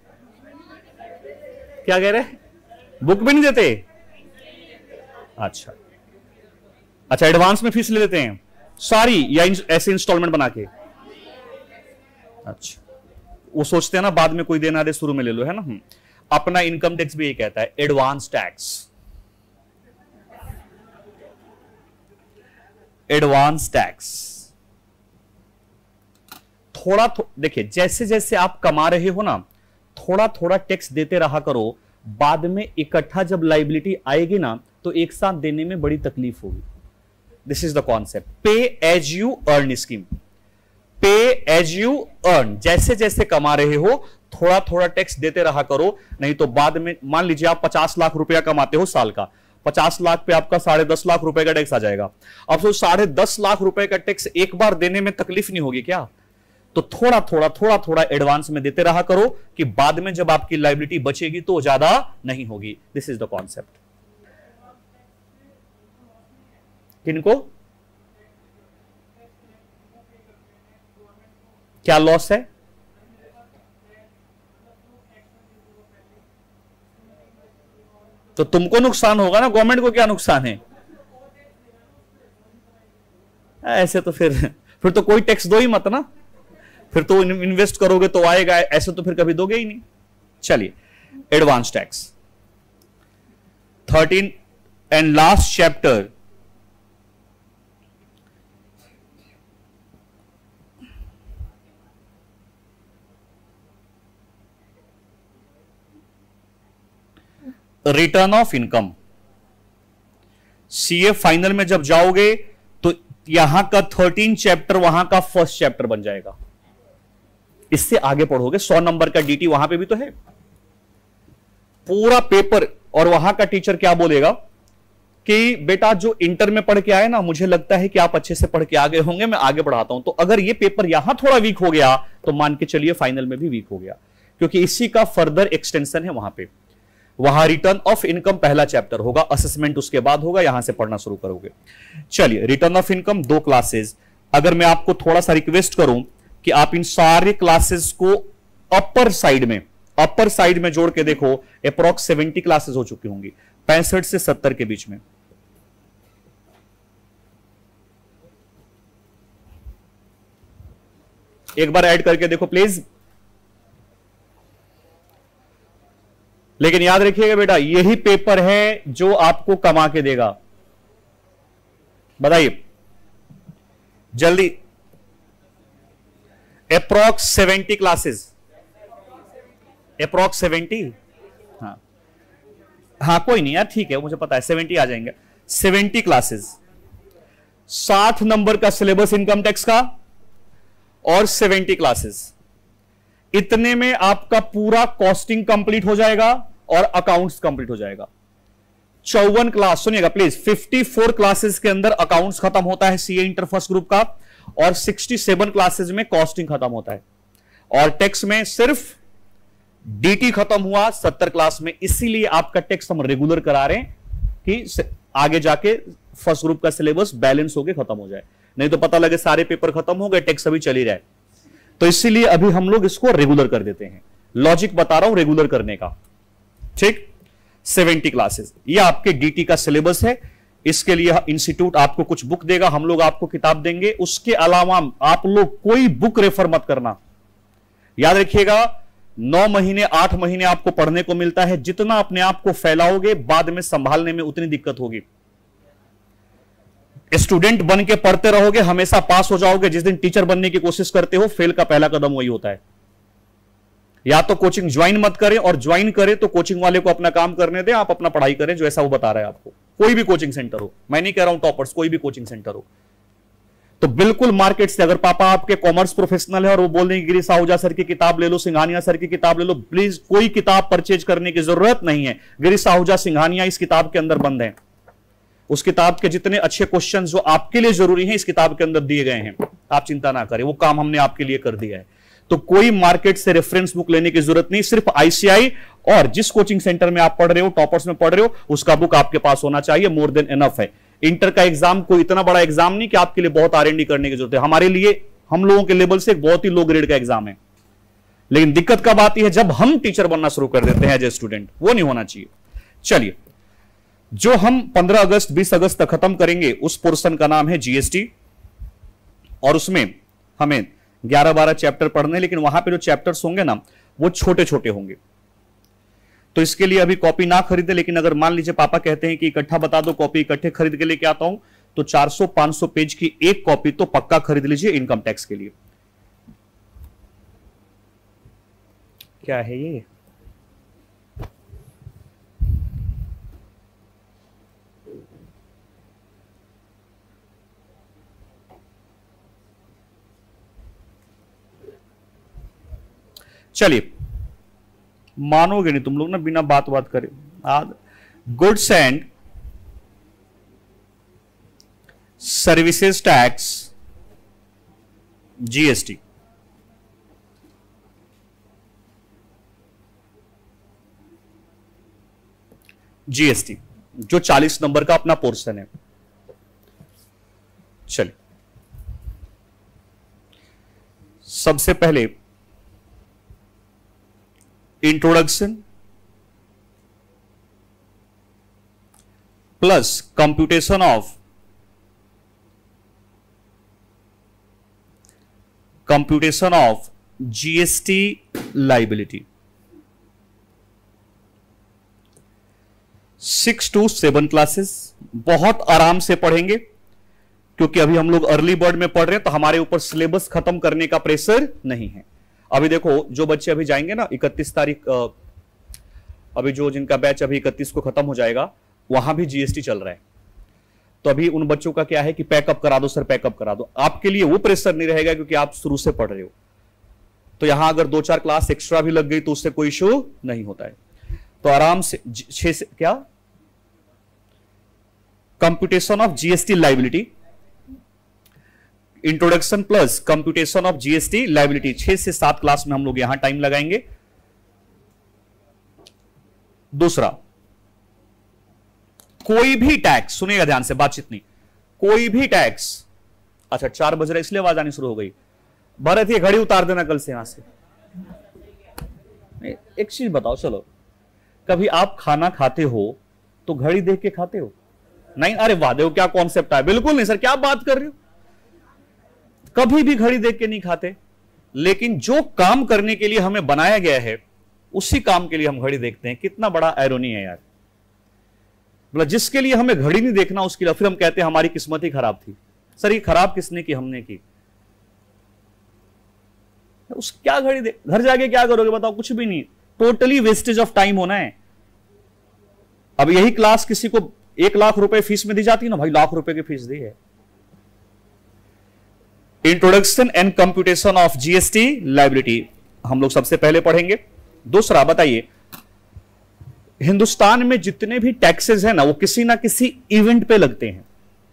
क्या कह रहे? बुक भी नहीं देते? अच्छा अच्छा, एडवांस में फीस ले लेते हैं सारी, या ऐसे इंस्टॉलमेंट बना के? अच्छा, वो सोचते हैं ना बाद में कोई देना दे, शुरू में ले लो, है ना। अपना इनकम टैक्स भी यही कहता है, एडवांस टैक्स, एडवांस टैक्स। थोड़ा देखिए, जैसे जैसे आप कमा रहे हो ना, थोड़ा थोड़ा टैक्स देते रहा करो, बाद में इकट्ठा जब लाइबिलिटी आएगी ना तो एक साथ देने में बड़ी तकलीफ होगी। This is the concept, pay as you earn scheme, pay as you earn. जैसे जैसे कमा रहे हो थोड़ा थोड़ा टैक्स देते रहा करो, नहीं तो बाद में मान लीजिए आप 50 लाख रुपया कमाते हो साल का, 50 लाख पे आपका 10.5 लाख रुपए का टैक्स आ जाएगा। अब तो 10.5 लाख रुपए का टैक्स एक बार देने में तकलीफ नहीं होगी क्या? तो थोड़ा थोड़ा एडवांस में देते रहा करो कि बाद में जब आपकी लायबिलिटी बचेगी तो ज्यादा नहीं होगी। This is the concept. किनको क्या लॉस है? तो तुमको नुकसान होगा ना, गवर्नमेंट को क्या नुकसान है? ऐसे तो फिर तो कोई टैक्स दो ही मत ना, फिर तो इन्वेस्ट करोगे तो आएगा, ऐसे तो फिर कभी दोगे ही नहीं। चलिए, advance tax 13 and last chapter, return of income. CA final में जब जाओगे तो यहां का 13 चैप्टर वहां का फर्स्ट चैप्टर बन जाएगा। इससे आगे पढ़ोगे 100 नंबर का डीटी वहां पे भी तो है पूरा पेपर। और वहां का टीचर क्या बोलेगा कि बेटा जो इंटर में पढ़ के आए ना, मुझे लगता है कि आप अच्छे से पढ़ के आ गए होंगे, मैं आगे बढ़ाता हूं। तो अगर ये पेपर यहां थोड़ा वीक हो गया तो मान के चलिए फाइनल में भी वीक हो गया, क्योंकि इसी का फर्दर एक्सटेंशन है वहां पे। वहां रिटर्न ऑफ इनकम पहला चैप्टर होगा, असेसमेंट उसके बाद होगा, यहां से पढ़ना शुरू करोगे। चलिए, रिटर्न ऑफ इनकम 2 क्लासेस। अगर मैं आपको थोड़ा सा रिक्वेस्ट करूं कि आप इन सारे क्लासेस को अपर साइड में जोड़ के देखो, अप्रॉक्स 70 क्लासेस हो चुकी होंगी, 65 से 70 के बीच में। एक बार ऐड करके देखो प्लीज। लेकिन याद रखिएगा बेटा, यही पेपर है जो आपको कमा के देगा। बताइए जल्दी। Approx 70 classes, approx 70। हाँ कोई नहीं यार, ठीक है, मुझे पता है 70 आ जाएंगे। 70 क्लासेस, 60 नंबर का सिलेबस इनकम टैक्स का और 70 क्लासेस। इतने में आपका पूरा कॉस्टिंग कंप्लीट हो जाएगा और अकाउंट्स कंप्लीट हो जाएगा। 54 क्लास, सुनिएगा प्लीज, 54 क्लासेस के अंदर अकाउंट्स खत्म होता है सीए इंटर फर्स्ट ग्रुप का, और 67 क्लासेस में कॉस्टिंग खत्म होता है, और टैक्स में सिर्फ डीटी खत्म हुआ 70 क्लास में। इसीलिए आपका टैक्स हम रेगुलर करा रहे हैं कि आगे जाके फर्स्ट ग्रुप का सिलेबस बैलेंस होके खत्म हो जाए, नहीं तो पता लगे सारे पेपर खत्म हो गए, टैक्स अभी चल ही रहा है। तो इसीलिए अभी हम लोग इसको रेगुलर कर देते हैं। लॉजिक बता रहा हूं रेगुलर करने का, ठीक। 70 क्लासेस, ये आपके डीटी का सिलेबस है। इसके लिए इंस्टीट्यूट आपको कुछ बुक देगा, हम लोग आपको किताब देंगे। उसके अलावा आप लोग कोई बुक रेफर मत करना। याद रखिएगा, 9 महीने 8 महीने आपको पढ़ने को मिलता है। जितना अपने आप को फैलाओगे, बाद में संभालने में उतनी दिक्कत होगी। स्टूडेंट बन के पढ़ते रहोगे, हमेशा पास हो जाओगे। जिस दिन टीचर बनने की कोशिश करते हो, फेल का पहला कदम वही होता है। या तो कोचिंग ज्वाइन मत करें, और ज्वाइन करें तो कोचिंग वाले को अपना काम करने दें, आप अपना पढ़ाई करें जो ऐसा वो बता रहा है आपको। कोई भी कोचिंग सेंटर हो, मैं नहीं कह रहा हूं टॉपर्स, कोई भी कोचिंग सेंटर हो, तो बिल्कुल मार्केट से, अगर पापा आपके कॉमर्स प्रोफेशनल है और वो बोल रहे हैं गिरीश आहूजा सर की किताब ले लो, सिंघानिया सर की किताब ले लो, प्लीज कोई किताब परचेज करने की जरूरत नहीं है। गिरीश आहूजा सिंघानिया इस किताब के अंदर बंद है। उस किताब के जितने अच्छे क्वेश्चन जो आपके लिए जरूरी हैं इस किताब के अंदर दिए गए हैं, आप चिंता ना करें, वो काम हमने आपके लिए कर दिया है। तो कोई मार्केट से रेफरेंस बुक लेने की जरूरत नहीं, सिर्फ आईसीआई और जिस कोचिंग सेंटर में आप पढ़ रहे हो, टॉपर्स में पढ़ रहे हो, उसका बुक आपके पास होना चाहिए, मोर देन एनफ है। इंटर का एग्जाम कोई इतना बड़ा एग्जाम नहीं कि आपके लिए बहुत आरएनडी करने की जरूरत है। हमारे लिए, हम लोगों के लेवल से एक बहुत ही लो ग्रेड का एग्जाम है। लेकिन दिक्कत कब आती है, जब हम टीचर बनना शुरू कर देते हैं एज ए स्टूडेंट, वो नहीं होना चाहिए। चलिए, जो हम 15 अगस्त 20 अगस्त तक खत्म करेंगे उस पोर्शन का नाम है जीएसटी, और उसमें हमें 11-12 चैप्टर पढ़ने, लेकिन वहां पे जो चैप्टर्स होंगे ना वो छोटे छोटे होंगे। तो इसके लिए अभी कॉपी ना खरीदे, लेकिन अगर मान लीजिए पापा कहते हैं कि इकट्ठा बता दो, कॉपी इकट्ठे खरीद के लेके आता हूं, तो 400-500 पेज की एक कॉपी तो पक्का खरीद लीजिए इनकम टैक्स के लिए। क्या है ये? चलिए, मानोगे नहीं तुम लोग ना, बिना बात करे। Goods and services tax GST, GST जो 40 नंबर का अपना पोर्शन है। चलिए, सबसे पहले introduction plus computation of GST liability. 6 to 7 classes बहुत आराम से पढ़ेंगे, क्योंकि अभी हम लोग अर्ली बर्ड में पढ़ रहे हैं, तो हमारे ऊपर सिलेबस खत्म करने का प्रेशर नहीं है। अभी देखो, जो बच्चे अभी जाएंगे ना 31 तारीख, अभी जो जिनका बैच अभी 31 को खत्म हो जाएगा, वहां भी जीएसटी चल रहा है। तो अभी उन बच्चों का क्या है कि पैकअप करा दो सर, पैकअप करा दो। आपके लिए वो प्रेशर नहीं रहेगा क्योंकि आप शुरू से पढ़ रहे हो। तो यहां अगर 2-4 क्लास एक्स्ट्रा भी लग गई तो उससे कोई इशू नहीं होता है। तो आराम से 6 से क्या, computation of GST liability, introduction plus computation of GST liability, 6 से 7 क्लास में हम लोग यहां टाइम लगाएंगे। दूसरा, कोई भी टैक्स, सुनिएगा ध्यान से, बातचीत नहीं, कोई भी टैक्स। अच्छा 4 बज रहे इसलिए आवाज आनी शुरू हो गई। भरत ये घड़ी उतार देना कल से यहां से। एक चीज बताओ, चलो कभी आप खाना खाते हो तो घड़ी देख के खाते हो? नहीं। अरे वादे क्या कॉन्सेप्ट है, बिल्कुल नहीं सर, क्या बात कर रहे हो, कभी भी घड़ी देख के नहीं खाते। लेकिन जो काम करने के लिए हमें बनाया गया है उसी काम के लिए हम घड़ी देखते हैं। कितना बड़ा आयरोनी है यार, मतलब जिसके लिए हमें घड़ी नहीं देखना उसके लिए फिर हम कहते हैं हमारी किस्मत ही खराब थी। सर ये खराब किसने की? हमने की। उस क्या घड़ी देख, घर जाके क्या करोगे बताओ? कुछ भी नहीं, टोटली वेस्टेज ऑफ टाइम होना है। अब यही क्लास किसी को 1 लाख रुपए फीस में दी जाती ना, भाई लाख रुपए की फीस दी है। Introduction and computation of GST liability हम लोग सबसे पहले पढ़ेंगे। दूसरा बताइए, हिंदुस्तान में जितने भी टैक्सेस हैं ना वो किसी ना किसी इवेंट पे लगते हैं।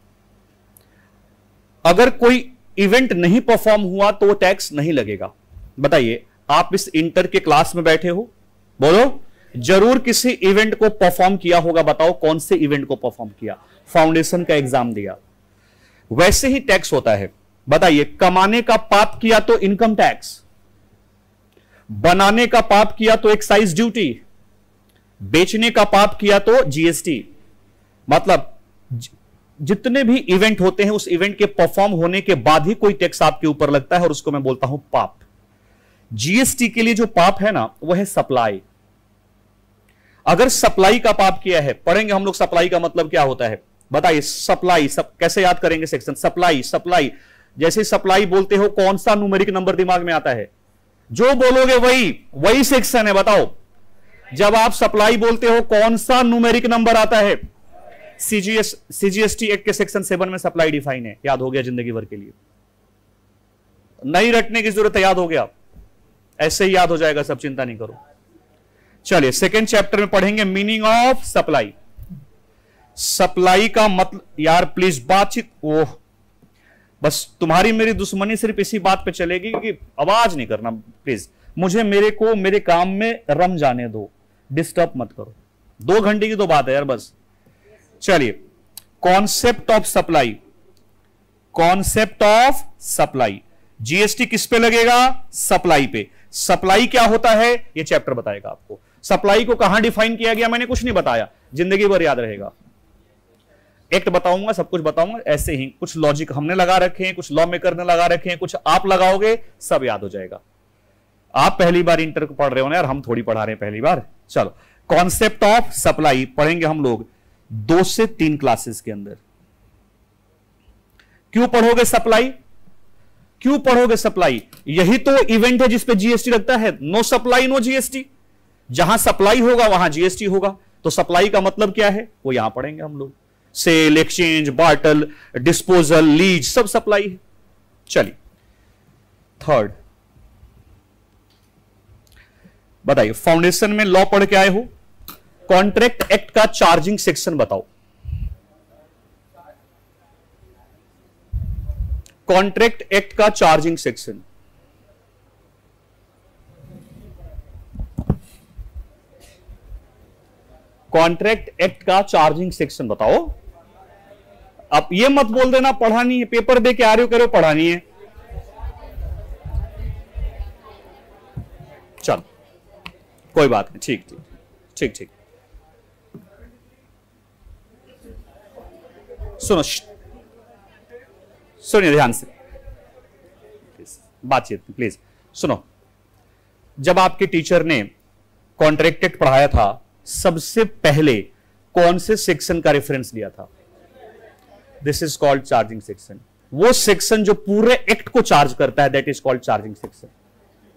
अगर कोई इवेंट नहीं परफॉर्म हुआ तो वो टैक्स नहीं लगेगा। बताइए, आप इस इंटर के क्लास में बैठे हो, बोलो, जरूर किसी इवेंट को परफॉर्म किया होगा। बताओ कौन से इवेंट को परफॉर्म किया? फाउंडेशन का एग्जाम दिया। वैसे ही टैक्स होता है। बताइए, कमाने का पाप किया तो इनकम टैक्स, बनाने का पाप किया तो एक्साइज ड्यूटी, बेचने का पाप किया तो जीएसटी। मतलब जितने भी इवेंट होते हैं उस इवेंट के परफॉर्म होने के बाद ही कोई टैक्स आपके ऊपर लगता है और उसको मैं बोलता हूं पाप। जीएसटी के लिए जो पाप है ना वो है सप्लाई। अगर सप्लाई का पाप किया है, पढ़ेंगे हम लोग सप्लाई का मतलब क्या होता है। बताइए सप्लाई कैसे याद करेंगे सेक्शन? सप्लाई जैसे सप्लाई बोलते हो कौन सा न्यूमेरिक नंबर दिमाग में आता है? जो बोलोगे वही सेक्शन है। बताओ, जब आप सप्लाई बोलते हो कौन सा न्यूमेरिक नंबर आता है? सीजीएसटी एक्ट के सेक्शन 7 में सप्लाई डिफाइन है। याद हो गया जिंदगी भर के लिए, नहीं रटने की जरूरत है, याद हो गया, ऐसे ही याद हो जाएगा सब, चिंता नहीं करो। चलिए सेकेंड चैप्टर में पढ़ेंगे मीनिंग ऑफ सप्लाई। सप्लाई का मतलब, यार प्लीज बातचीत, ओह बस तुम्हारी मेरी दुश्मनी सिर्फ इसी बात पे चलेगी कि आवाज नहीं करना प्लीज। मुझे मेरे काम में रम जाने दो, डिस्टर्ब मत करो। 2 घंटे की तो बात है यार बस। चलिए, concept of supply. Concept of supply, GST किस पे लगेगा? सप्लाई पे। सप्लाई क्या होता है ये चैप्टर बताएगा आपको। सप्लाई को कहां डिफाइन किया गया मैंने कुछ नहीं बताया, जिंदगी भर याद रहेगा। एक्ट बताऊंगा, सब कुछ बताऊंगा, ऐसे ही कुछ लॉजिक हमने लगा रखे हैं, कुछ लॉ मेकर ने लगा रखे हैं, कुछ आप लगाओगे, सब याद हो जाएगा। आप पहली बार इंटर को पढ़ रहे हो ना यार, हम थोड़ी पढ़ा रहे हैं पहली बार। चलो, कॉन्सेप्ट ऑफ सप्लाई पढ़ेंगे हम लोग 2 से 3 क्लासेस के अंदर। क्यों पढ़ोगे सप्लाई? क्यों पढ़ोगे सप्लाई? यही तो इवेंट है जिसपे जीएसटी लगता है। No supply no GST. जहां सप्लाई होगा वहां जीएसटी होगा। तो सप्लाई का मतलब क्या है वो यहां पढ़ेंगे हम लोग। Sale, exchange, barter, disposal, lease, सब सप्लाई है। चलिए थर्ड बताइए, फाउंडेशन में लॉ पढ़ के आए हो, कॉन्ट्रैक्ट एक्ट का चार्जिंग सेक्शन बताओ। कॉन्ट्रैक्ट एक्ट का चार्जिंग सेक्शन, कॉन्ट्रैक्ट एक्ट का चार्जिंग सेक्शन बताओ। अब ये मत बोल देना पढ़ानी है, पेपर दे के आ रहे हो, करो पढ़ानी है। चल कोई बात नहीं, ठीक ठीक ठीक ठीक। सुनो, सुनिए ध्यान से, बातचीत प्लीज सुनो। जब आपके टीचर ने कॉन्ट्रैक्ट एक्ट पढ़ाया था, सबसे पहले कौन से सेक्शन का रेफरेंस लिया था? This is called charging section. वो सेक्शन जो पूरे एक्ट को चार्ज करता है, that is called charging section.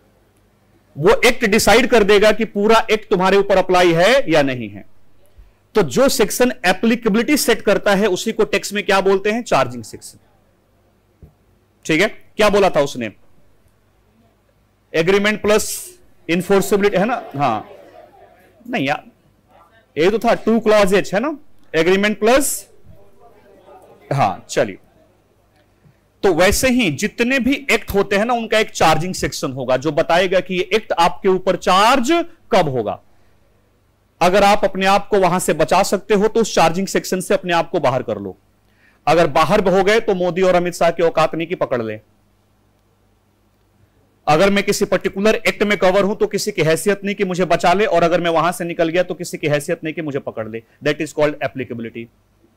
वो एक्ट डिसाइड कर देगा कि पूरा एक्ट तुम्हारे ऊपर अप्लाई है या नहीं है। तो जो सेक्शन एप्लीकेबिलिटी सेट करता है उसी को टेक्स्ट में क्या बोलते हैं? Charging section. ठीक है, क्या बोला था उसने? एग्रीमेंट प्लस इन्फोर्सेबिलिटी, है ना? हाँ, नहीं यार, ये तो था 2 क्लॉजेज, है ना? एग्रीमेंट प्लस, हाँ चलिए। तो वैसे ही जितने भी एक्ट होते हैं ना, उनका एक चार्जिंग सेक्शन होगा जो बताएगा कि ये एक्ट आपके ऊपर चार्ज कब होगा। अगर आप अपने आप को वहां से बचा सकते हो तो उस चार्जिंग सेक्शन से अपने आप को बाहर कर लो। अगर बाहर हो गए तो मोदी और अमित शाह की औकात नहीं कि पकड़ ले। अगर मैं किसी पर्टिकुलर एक्ट में कवर हूं तो किसी की हैसियत नहीं कि मुझे बचा ले, और अगर मैं वहां से निकल गया तो किसी की हैसियत नहीं कि मुझे पकड़ ले। That is called applicability.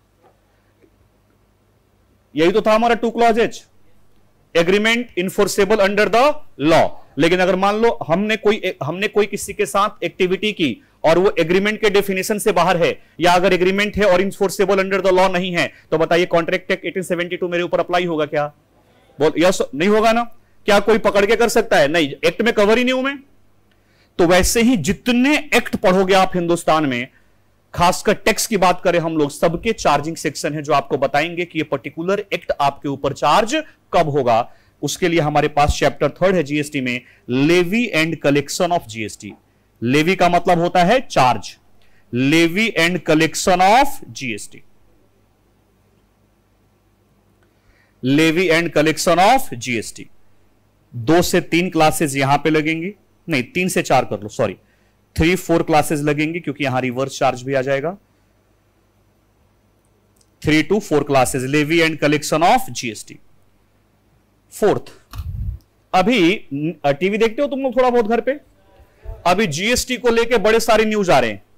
यही तो था हमारा 2 clauses, agreement enforceable under the law. लेकिन अगर मान लो हमने कोई किसी के साथ एक्टिविटी की और वो एग्रीमेंट के डेफिनेशन से बाहर है, या अगर एग्रीमेंट है और इन्फोर्सेबल अंडर द लॉ नहीं है, तो बताइए कॉन्ट्रैक्ट एक्ट 1872 मेरे ऊपर अप्लाई होगा क्या? बोल यस, नहीं होगा ना? क्या कोई पकड़ के कर सकता है? नहीं, एक्ट में कवर ही नहीं हूं मैं। तो वैसे ही जितने एक्ट पढ़ोगे आप हिंदुस्तान में, खासकर टैक्स की बात करें हम लोग, सबके चार्जिंग सेक्शन है जो आपको बताएंगे कि ये पर्टिकुलर एक्ट आपके ऊपर चार्ज कब होगा। उसके लिए हमारे पास चैप्टर 3 है जीएसटी में, levy and collection of GST. Levy का मतलब होता है charge, levy and collection of GST, levy and collection of GST. 2 से 3 क्लासेस यहां पे लगेंगी, नहीं 3 से 4 कर लो, सॉरी 3-4 क्लासेस लगेंगी क्योंकि यहां रिवर्स चार्ज भी आ जाएगा। 3 to 4 classes, levy and collection of GST. 4th, अभी टीवी देखते हो तुम लोग थोड़ा बहुत घर पे? अभी जीएसटी को लेके बड़े सारे न्यूज आ रहे हैं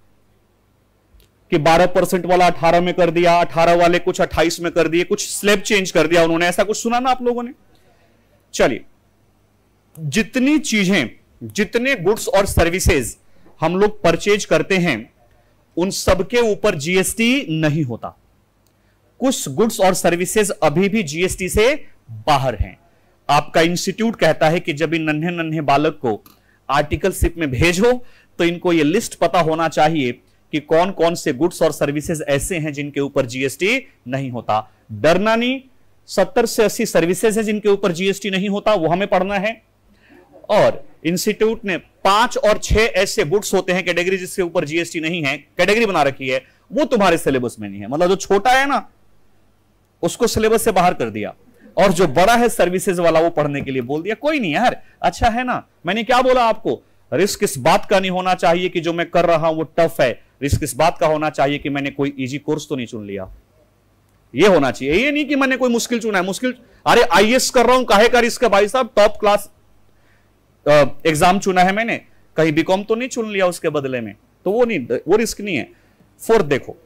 कि 12% वाला 18 में कर दिया, 18 वाले कुछ 28 में कर दिए, कुछ स्लैब चेंज कर दिया उन्होंने। ऐसा कुछ सुना ना आप लोगों ने? चलिए, जितनी चीजें, जितने गुड्स और सर्विसेज हम लोग परचेज करते हैं, उन सबके ऊपर जीएसटी नहीं होता। कुछ गुड्स और सर्विसेज अभी भी जीएसटी से बाहर हैं। आपका इंस्टीट्यूट कहता है कि जब इन नन्हे नन्हे बालक को आर्टिकलशिप में भेजो तो इनको यह लिस्ट पता होना चाहिए कि कौन कौन से गुड्स और सर्विसेज ऐसे हैं जिनके ऊपर जीएसटी नहीं होता। डरना नहीं, 70 से 80 सर्विसेज है जिनके ऊपर जीएसटी नहीं होता, वो हमें पढ़ना है। और इंस्टीट्यूट ने 5 और 6 ऐसे गुड्स होते हैं कैटेगरी जिसके ऊपर जीएसटी नहीं है, कैटेगरी बना रखी है, वो तुम्हारे सिलेबस में नहीं है। मतलब जो छोटा है ना उसको सिलेबस से बाहर कर दिया, और जो बड़ा है सर्विसेज वाला वो पढ़ने के लिए बोल दिया। कोई नहीं यार, अच्छा है ना। मैंने क्या बोला आपको? रिस्क इस बात का नहीं होना चाहिए कि जो मैं कर रहा हूं वो टफ है। रिस्क इस बात का होना चाहिए कि मैंने कोई इजी कोर्स तो नहीं चुन लिया। ये होना चाहिए, ये नहीं कि मैंने कोई मुश्किल चुना है। मुश्किल, अरे आईएएस कर रहा हूं, काहे का रिस्क है भाई साहब? टॉप क्लास एग्जाम चुना है मैंने, कहीं बीकॉम तो नहीं चुन लिया उसके बदले में, तो वो नहीं, वो रिस्क नहीं है। 4th देखो,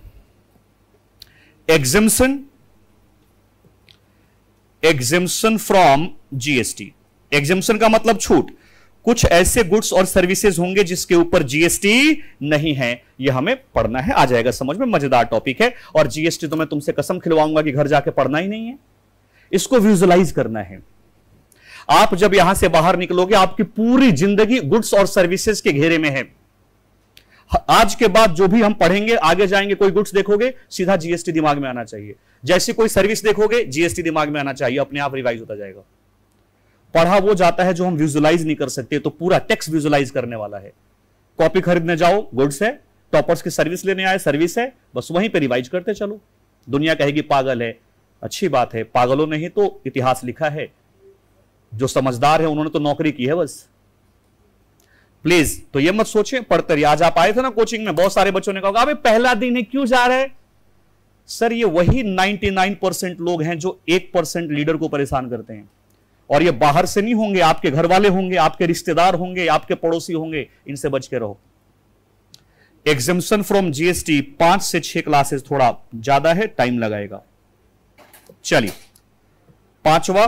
एग्जेम्पशन फ्रॉम जीएसटी। एग्जेम्पशन का मतलब छूट। कुछ ऐसे गुड्स और सर्विसेज होंगे जिसके ऊपर जीएसटी नहीं है, ये हमें पढ़ना है। आ जाएगा समझ में, मजेदार टॉपिक है। और जीएसटी तो मैं तुमसे कसम खिलवाऊंगा कि घर जाके पढ़ना ही नहीं है, इसको विजुअलाइज करना है। आप जब यहां से बाहर निकलोगे आपकी पूरी जिंदगी गुड्स और सर्विसेज के घेरे में है। आज के बाद जो भी हम पढ़ेंगे, आगे जाएंगे, कोई गुड्स देखोगे सीधा जीएसटी दिमाग में आना चाहिए, जैसी कोई सर्विस देखोगे जीएसटी दिमाग में आना चाहिए, अपने आप रिवाइज होता जाएगा। पढ़ा वो जाता है जो हम विजुअलाइज नहीं कर सकते, तो पूरा टेक्स्ट विजुअलाइज करने वाला है। कॉपी खरीदने जाओ, गुड्स है, टॉपर्स की सर्विस लेने आए, सर्विस है, बस वहीं पे रिवाइज करते चलो। दुनिया कहेगी पागल है, अच्छी बात है, पागलों ने ही तो इतिहास लिखा है। जो समझदार है उन्होंने तो नौकरी की है बस। प्लीज तो ये मत सोचे पढ़ते रहिए। आज आप आए थे ना कोचिंग में, बहुत सारे बच्चों ने कहा अबे पहला दिन है क्यों जा रहा है? सर ये वही 99% लोग हैं जो 1% लीडर को परेशान करते हैं। और ये बाहर से नहीं होंगे, आपके घर वाले होंगे, आपके रिश्तेदार होंगे, आपके पड़ोसी होंगे, इनसे बच के रहो। एग्जेम्पशन फ्रॉम जीएसटी 5 से 6 क्लासेस, थोड़ा ज्यादा है, टाइम लगाएगा। चलिए 5वां,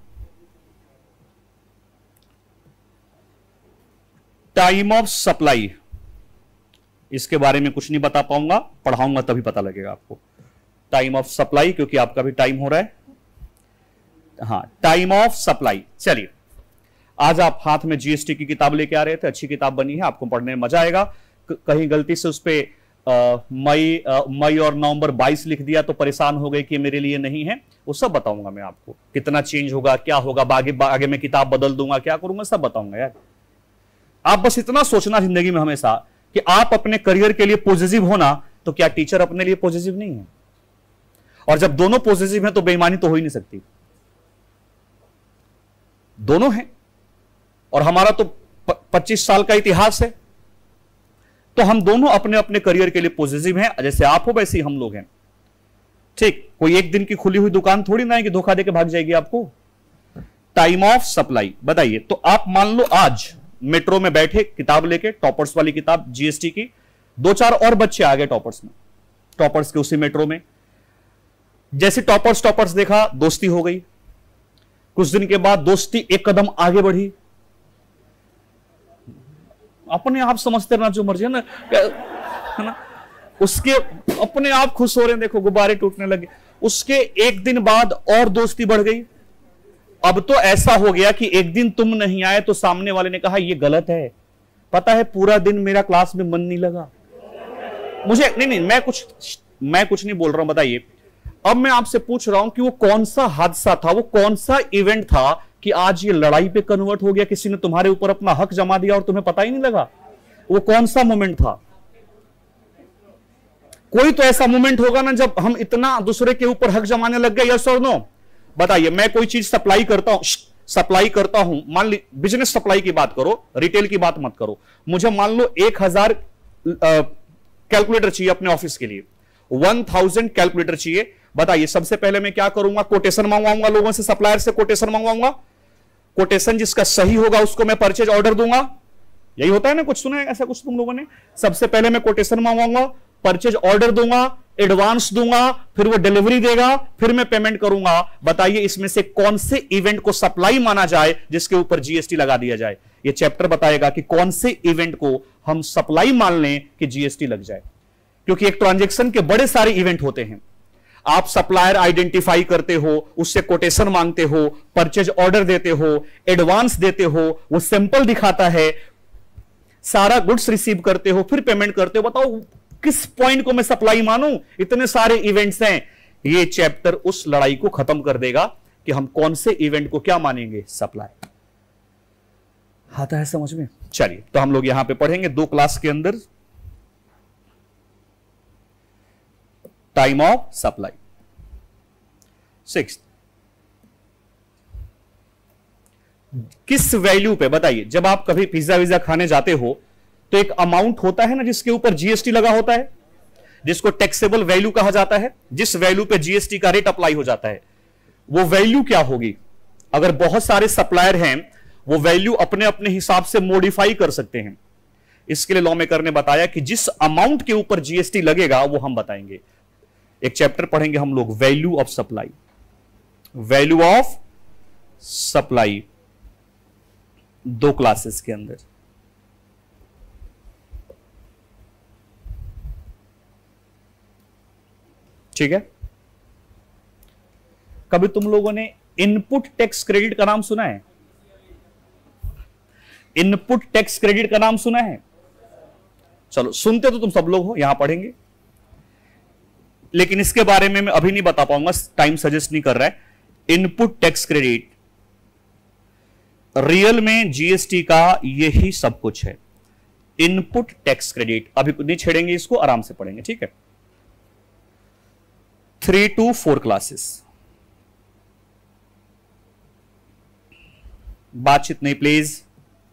टाइम ऑफ सप्लाई। इसके बारे में कुछ नहीं बता पाऊंगा, पढ़ाऊंगा तभी पता लगेगा आपको। टाइम ऑफ सप्लाई, क्योंकि आपका भी टाइम हो रहा है। हाँ, टाइम ऑफ सप्लाई। चलिए, आज आप हाथ में जीएसटी की किताब लेके आ रहे थे, अच्छी किताब बनी है, आपको पढ़ने में मजा आएगा। कहीं गलती से उस पर मई और नवंबर 22 लिख दिया तो परेशान हो गए कि मेरे लिए नहीं है, वो सब बताऊंगा मैं आपको। कितना चेंज होगा, क्या होगा, आगे मैं किताब बदल दूंगा, क्या करूंगा, सब बताऊंगा यार। आप बस इतना सोचना जिंदगी में हमेशा कि आप अपने करियर के लिए पॉजिटिव होना, तो क्या टीचर अपने लिए पॉजिटिव नहीं है? और जब दोनों पॉजिटिव हैं तो बेईमानी तो हो ही नहीं सकती। दोनों हैं, और हमारा तो 25 साल का इतिहास है, तो हम दोनों अपने अपने करियर के लिए पॉजिटिव हैं। जैसे आप हो वैसे ही हम लोग हैं, ठीक। कोई एक दिन की खुली हुई दुकान थोड़ी ना है कि धोखा देके भाग जाएगी आपको। टाइम ऑफ सप्लाई बताइए। तो आप मान लो आज मेट्रो में बैठे किताब लेके, टॉपर्स वाली किताब जीएसटी की, 2-4 और बच्चे आ गए टॉपर्स में, टॉपर्स के उसी मेट्रो में। जैसे टॉपर्स देखा, दोस्ती हो गई। कुछ दिन के बाद दोस्ती एक कदम आगे बढ़ी। अपने आप समझते रहना जो मर्जी है ना, उसके अपने आप खुश हो रहे हैं, देखो गुब्बारे टूटने लगे। उसके एक दिन बाद और दोस्ती बढ़ गई। अब तो ऐसा हो गया कि एक दिन तुम नहीं आए तो सामने वाले ने कहा ये गलत है, पता है पूरा दिन मेरा क्लास में मन नहीं लगा मुझे। नहीं, मैं कुछ नहीं बोल रहा हूं, बताइए। अब मैं आपसे पूछ रहा हूं कि वो कौन सा हादसा था, वो कौन सा इवेंट था कि आज ये लड़ाई पे कन्वर्ट हो गया, किसी ने तुम्हारे ऊपर अपना हक जमा दिया और तुम्हें पता ही नहीं लगा? वो कौन सा मोमेंट था? कोई तो ऐसा मोमेंट होगा ना जब हम इतना दूसरे के ऊपर हक जमाने लग गए। यस और नो? बताइए। मैं कोई चीज सप्लाई करता हूं, मान ली बिजनेस सप्लाई की बात करो, रिटेल की बात मत करो। मुझे मान लो 1000 कैलकुलेटर चाहिए अपने ऑफिस के लिए, 1000 कैलकुलेटर चाहिए। बताइए सबसे पहले मैं क्या करूंगा? कोटेशन मंगवाऊंगा लोगों से, सप्लायर से कोटेशन मंगवाऊंगा। कोटेशन जिसका सही होगा उसको मैं परचेज ऑर्डर दूंगा। यही होता है ना, कुछ सुना है ऐसा कुछ तुम लोगों ने? सबसे पहले मैं कोटेशन मंगवाऊंगा, परचेज ऑर्डर दूंगा, एडवांस दूंगा, फिर वो डिलीवरी देगा, फिर मैं पेमेंट करूंगा। बताइए इसमें से कौन से इवेंट को सप्लाई माना जाए जिसके ऊपर जीएसटी लगा दिया जाए? ये चैप्टर बताएगा कि कौन से इवेंट को हम सप्लाई मान लें कि जीएसटी लग जाए। क्योंकि एक ट्रांजैक्शन के बड़े सारे इवेंट होते हैं। आप सप्लायर आइडेंटिफाई करते हो, उससे कोटेशन मांगते हो, परचेज ऑर्डर देते हो, एडवांस देते हो, वो सैंपल दिखाता है, सारा गुड्स रिसीव करते हो, फिर पेमेंट करते हो। बताओ किस पॉइंट को मैं सप्लाई मानूं? इतने सारे इवेंट्स हैं। ये चैप्टर उस लड़ाई को खत्म कर देगा कि हम कौन से इवेंट को क्या मानेंगे, सप्लाई। आता है समझ में? चलिए, तो हम लोग यहां पे पढ़ेंगे 2 क्लास के अंदर टाइम ऑफ सप्लाई। 6 किस वैल्यू पे? बताइए जब आप कभी पिज्जा विज्जा खाने जाते हो तो एक अमाउंट होता है ना जिसके ऊपर जीएसटी लगा होता है, जिसको टैक्सेबल वैल्यू कहा जाता है। जिस वैल्यू पे जीएसटी का रेट अप्लाई हो जाता है, वो वैल्यू क्या होगी? अगर बहुत सारे सप्लायर हैं, वो वैल्यू अपने अपने हिसाब से मॉडिफाई कर सकते हैं। इसके लिए लॉ मेकर ने बताया कि जिस अमाउंट के ऊपर जीएसटी लगेगा वो हम बताएंगे। एक चैप्टर पढ़ेंगे हम लोग, value of supply. Value of supply 2 classes के अंदर। ठीक है? कभी तुम लोगों ने इनपुट टैक्स क्रेडिट का नाम सुना है? इनपुट टैक्स क्रेडिट का नाम सुना है? चलो, सुनते तो तुम सब लोग हो, यहां पढ़ेंगे, लेकिन इसके बारे में मैं अभी नहीं बता पाऊंगा, टाइम सजेस्ट नहीं कर रहा है। इनपुट टैक्स क्रेडिट रियल में जीएसटी का यही सब कुछ है। इनपुट टैक्स क्रेडिट अभी नहीं छेड़ेंगे, इसको आराम से पढ़ेंगे, ठीक है? 3 to 4 क्लासेस। बातचीत नहीं प्लीज।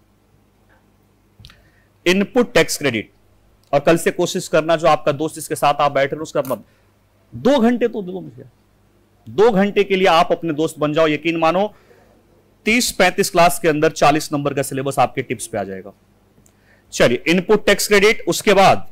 Input tax credit. और कल से कोशिश करना, जो आपका दोस्त जिसके साथ आप बैठ रहे हो उसका मत 2 घंटे तो दो मुझे, 2 घंटे के लिए आप अपने दोस्त बन जाओ। यकीन मानो 30-35 क्लास के अंदर 40 नंबर का सिलेबस आपके टिप्स पे आ जाएगा। चलिए, इनपुट टैक्स क्रेडिट, उसके बाद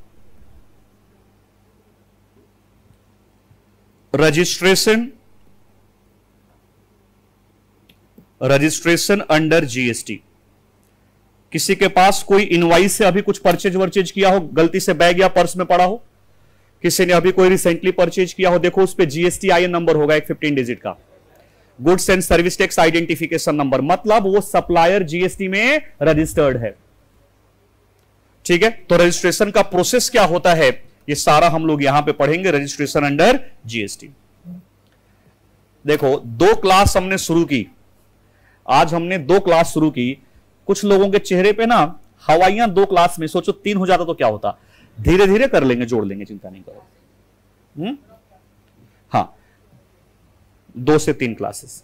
रजिस्ट्रेशन अंडर जीएसटी। किसी के पास कोई इनवाइस से अभी कुछ परचेज वर्चेज किया हो, गलती से बैग या पर्स में पड़ा हो, किसी ने अभी कोई रिसेंटली परचेज किया हो, देखो उस पे जीएसटी आईएन नंबर होगा एक 15 डिजिट का, goods and service tax identification number, मतलब वो सप्लायर जीएसटी में रजिस्टर्ड है। ठीक है? तो रजिस्ट्रेशन का प्रोसेस क्या होता है ये सारा हम लोग यहां पे पढ़ेंगे, रजिस्ट्रेशन अंडर जीएसटी। देखो 2 क्लास हमने शुरू की, आज हमने 2 क्लास शुरू की। कुछ लोगों के चेहरे पे ना हवाइयां 2 क्लास में, सोचो 3 हो जाता तो क्या होता। धीरे धीरे कर लेंगे, जोड़ लेंगे, चिंता नहीं करो। हाँ, 2 से 3 क्लासेस।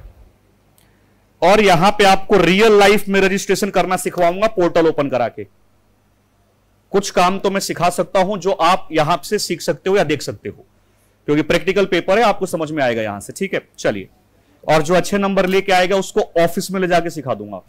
और यहां पे आपको रियल लाइफ में रजिस्ट्रेशन करना सिखवाऊंगा, पोर्टल ओपन करा के। कुछ काम तो मैं सिखा सकता हूं जो आप यहां से सीख सकते हो या देख सकते हो, क्योंकि प्रैक्टिकल पेपर है, आपको समझ में आएगा यहां से। ठीक है, चलिए। और जो अच्छे नंबर लेके आएगा उसको ऑफिस में ले जाके सिखा दूंगा।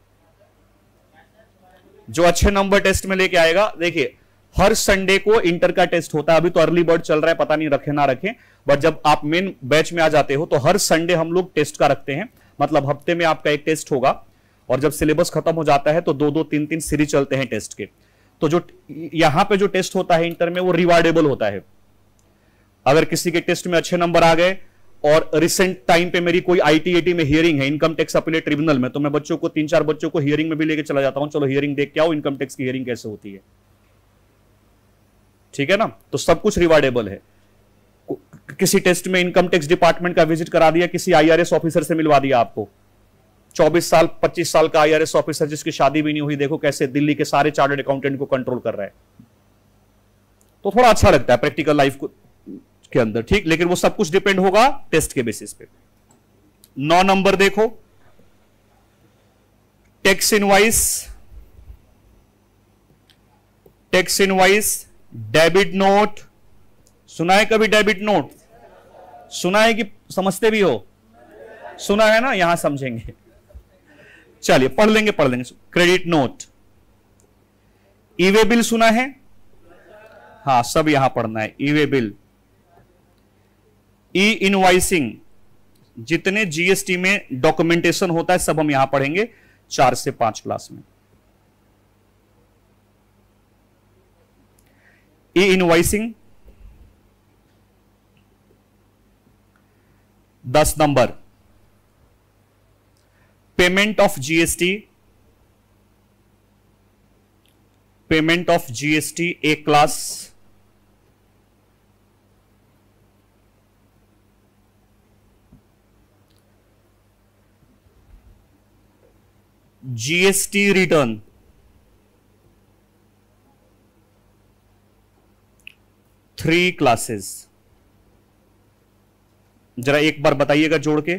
जो अच्छे नंबर टेस्ट में लेके आएगा, देखिए हर संडे को इंटर का टेस्ट होता है। अभी तो अर्ली बर्ड चल रहा है, पता नहीं रखे ना रखें, बट जब आप मेन बैच में आ जाते हो तो हर संडे हम लोग टेस्ट का रखते हैं। मतलब हफ्ते में आपका एक टेस्ट होगा, और जब सिलेबस खत्म हो जाता है तो 2-2, 3-3 सीरीज चलते हैं टेस्ट के। तो जो यहां पे जो टेस्ट होता है इंटर में, वो रिवार्डेबल होता है। अगर किसी के टेस्ट में अच्छे नंबर आ गए, और रिसेंट टाइम पे मेरी कोई आईटी में हियरिंग है, इनकम टैक्स अपीलेट ट्रिब्यूनल में, तो मैं बच्चों को 3-4 बच्चों को हियरिंग में भी लेके चला जाता हूं। चलो हियरिंग देख के आओ, इनकम टैक्स की हियरिंग कैसे होती है। ठीक है ना, तो सब कुछ रिवार्डेबल है। किसी टेस्ट में इनकम टैक्स डिपार्टमेंट का विजिट करा दिया, किसी आईआरएस ऑफिसर से मिलवा दिया आपको, 24 साल 25 साल का आईआरएस ऑफिसर जिसकी शादी भी नहीं हुई, देखो कैसे दिल्ली के सारे चार्टर्ड अकाउंटेंट को कंट्रोल कर रहा है। तो थोड़ा अच्छा लगता है प्रैक्टिकल लाइफ के अंदर। ठीक, लेकिन वो सब कुछ डिपेंड होगा टेस्ट के बेसिस पे। 9 नंबर देखो, टैक्स इनवाइस, डेबिट नोट। सुना है कभी डेबिट नोट? सुना है कि समझते भी हो? सुना है ना, यहां समझेंगे। चलिए पढ़ लेंगे। Credit note, e way bill सुना है? हाँ, सब यहां पढ़ना है। E way bill, e invoicing, जितने जीएसटी में डॉक्यूमेंटेशन होता है सब हम यहां पढ़ेंगे 4 से 5 क्लास में। E invoicing 10 number, payment of GST एक क्लास, जीएसटी रिटर्न 3 क्लासेस। जरा एक बार बताइएगा जोड़ के।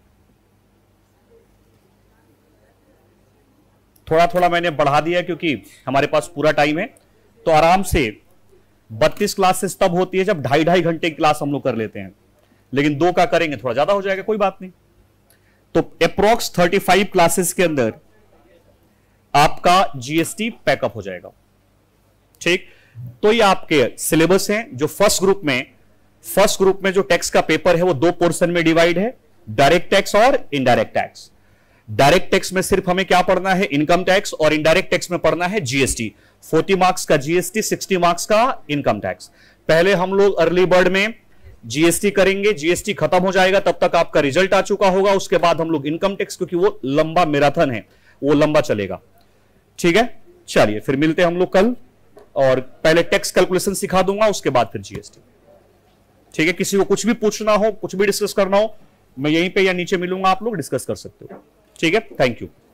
थोड़ा थोड़ा मैंने बढ़ा दिया क्योंकि हमारे पास पूरा टाइम है, तो आराम से 32 क्लासेस तब होती है जब 2.5 घंटे की क्लास हम लोग कर लेते हैं, लेकिन 2 का करेंगे थोड़ा ज्यादा हो जाएगा, कोई बात नहीं। तो अप्रोक्स 35 क्लासेस के अंदर आपका जीएसटी पैकअप हो जाएगा। ठीक, तो ये आपके सिलेबस हैं। जो फर्स्ट ग्रुप में जो टैक्स का पेपर है वो 2 पोर्शन में डिवाइड है, डायरेक्ट टैक्स और इनडायरेक्ट टैक्स। डायरेक्ट टैक्स में सिर्फ हमें क्या पढ़ना है? इनकम टैक्स, और इनडायरेक्ट टैक्स में पढ़ना है जीएसटी। 40 मार्क्स का जीएसटी, 60 मार्क्स का इनकम टैक्स। पहले हम लोग अर्ली बर्ड में जीएसटी करेंगे, जीएसटी खत्म हो जाएगा, तब तक आपका रिजल्ट आ चुका होगा। उसके बाद हम लोग इनकम टैक्स, क्योंकि वो लंबा मैराथन है, वो लंबा चलेगा। ठीक है, चलिए फिर मिलते हैं हम लोग कल, और पहले टैक्स कैलकुलेशन सिखा दूंगा, उसके बाद फिर जीएसटी। ठीक है, किसी को कुछ भी पूछना हो, कुछ भी डिस्कस करना हो, मैं यहीं पे या नीचे मिलूंगा, आप लोग डिस्कस कर सकते हो। ठीक है, थैंक यू।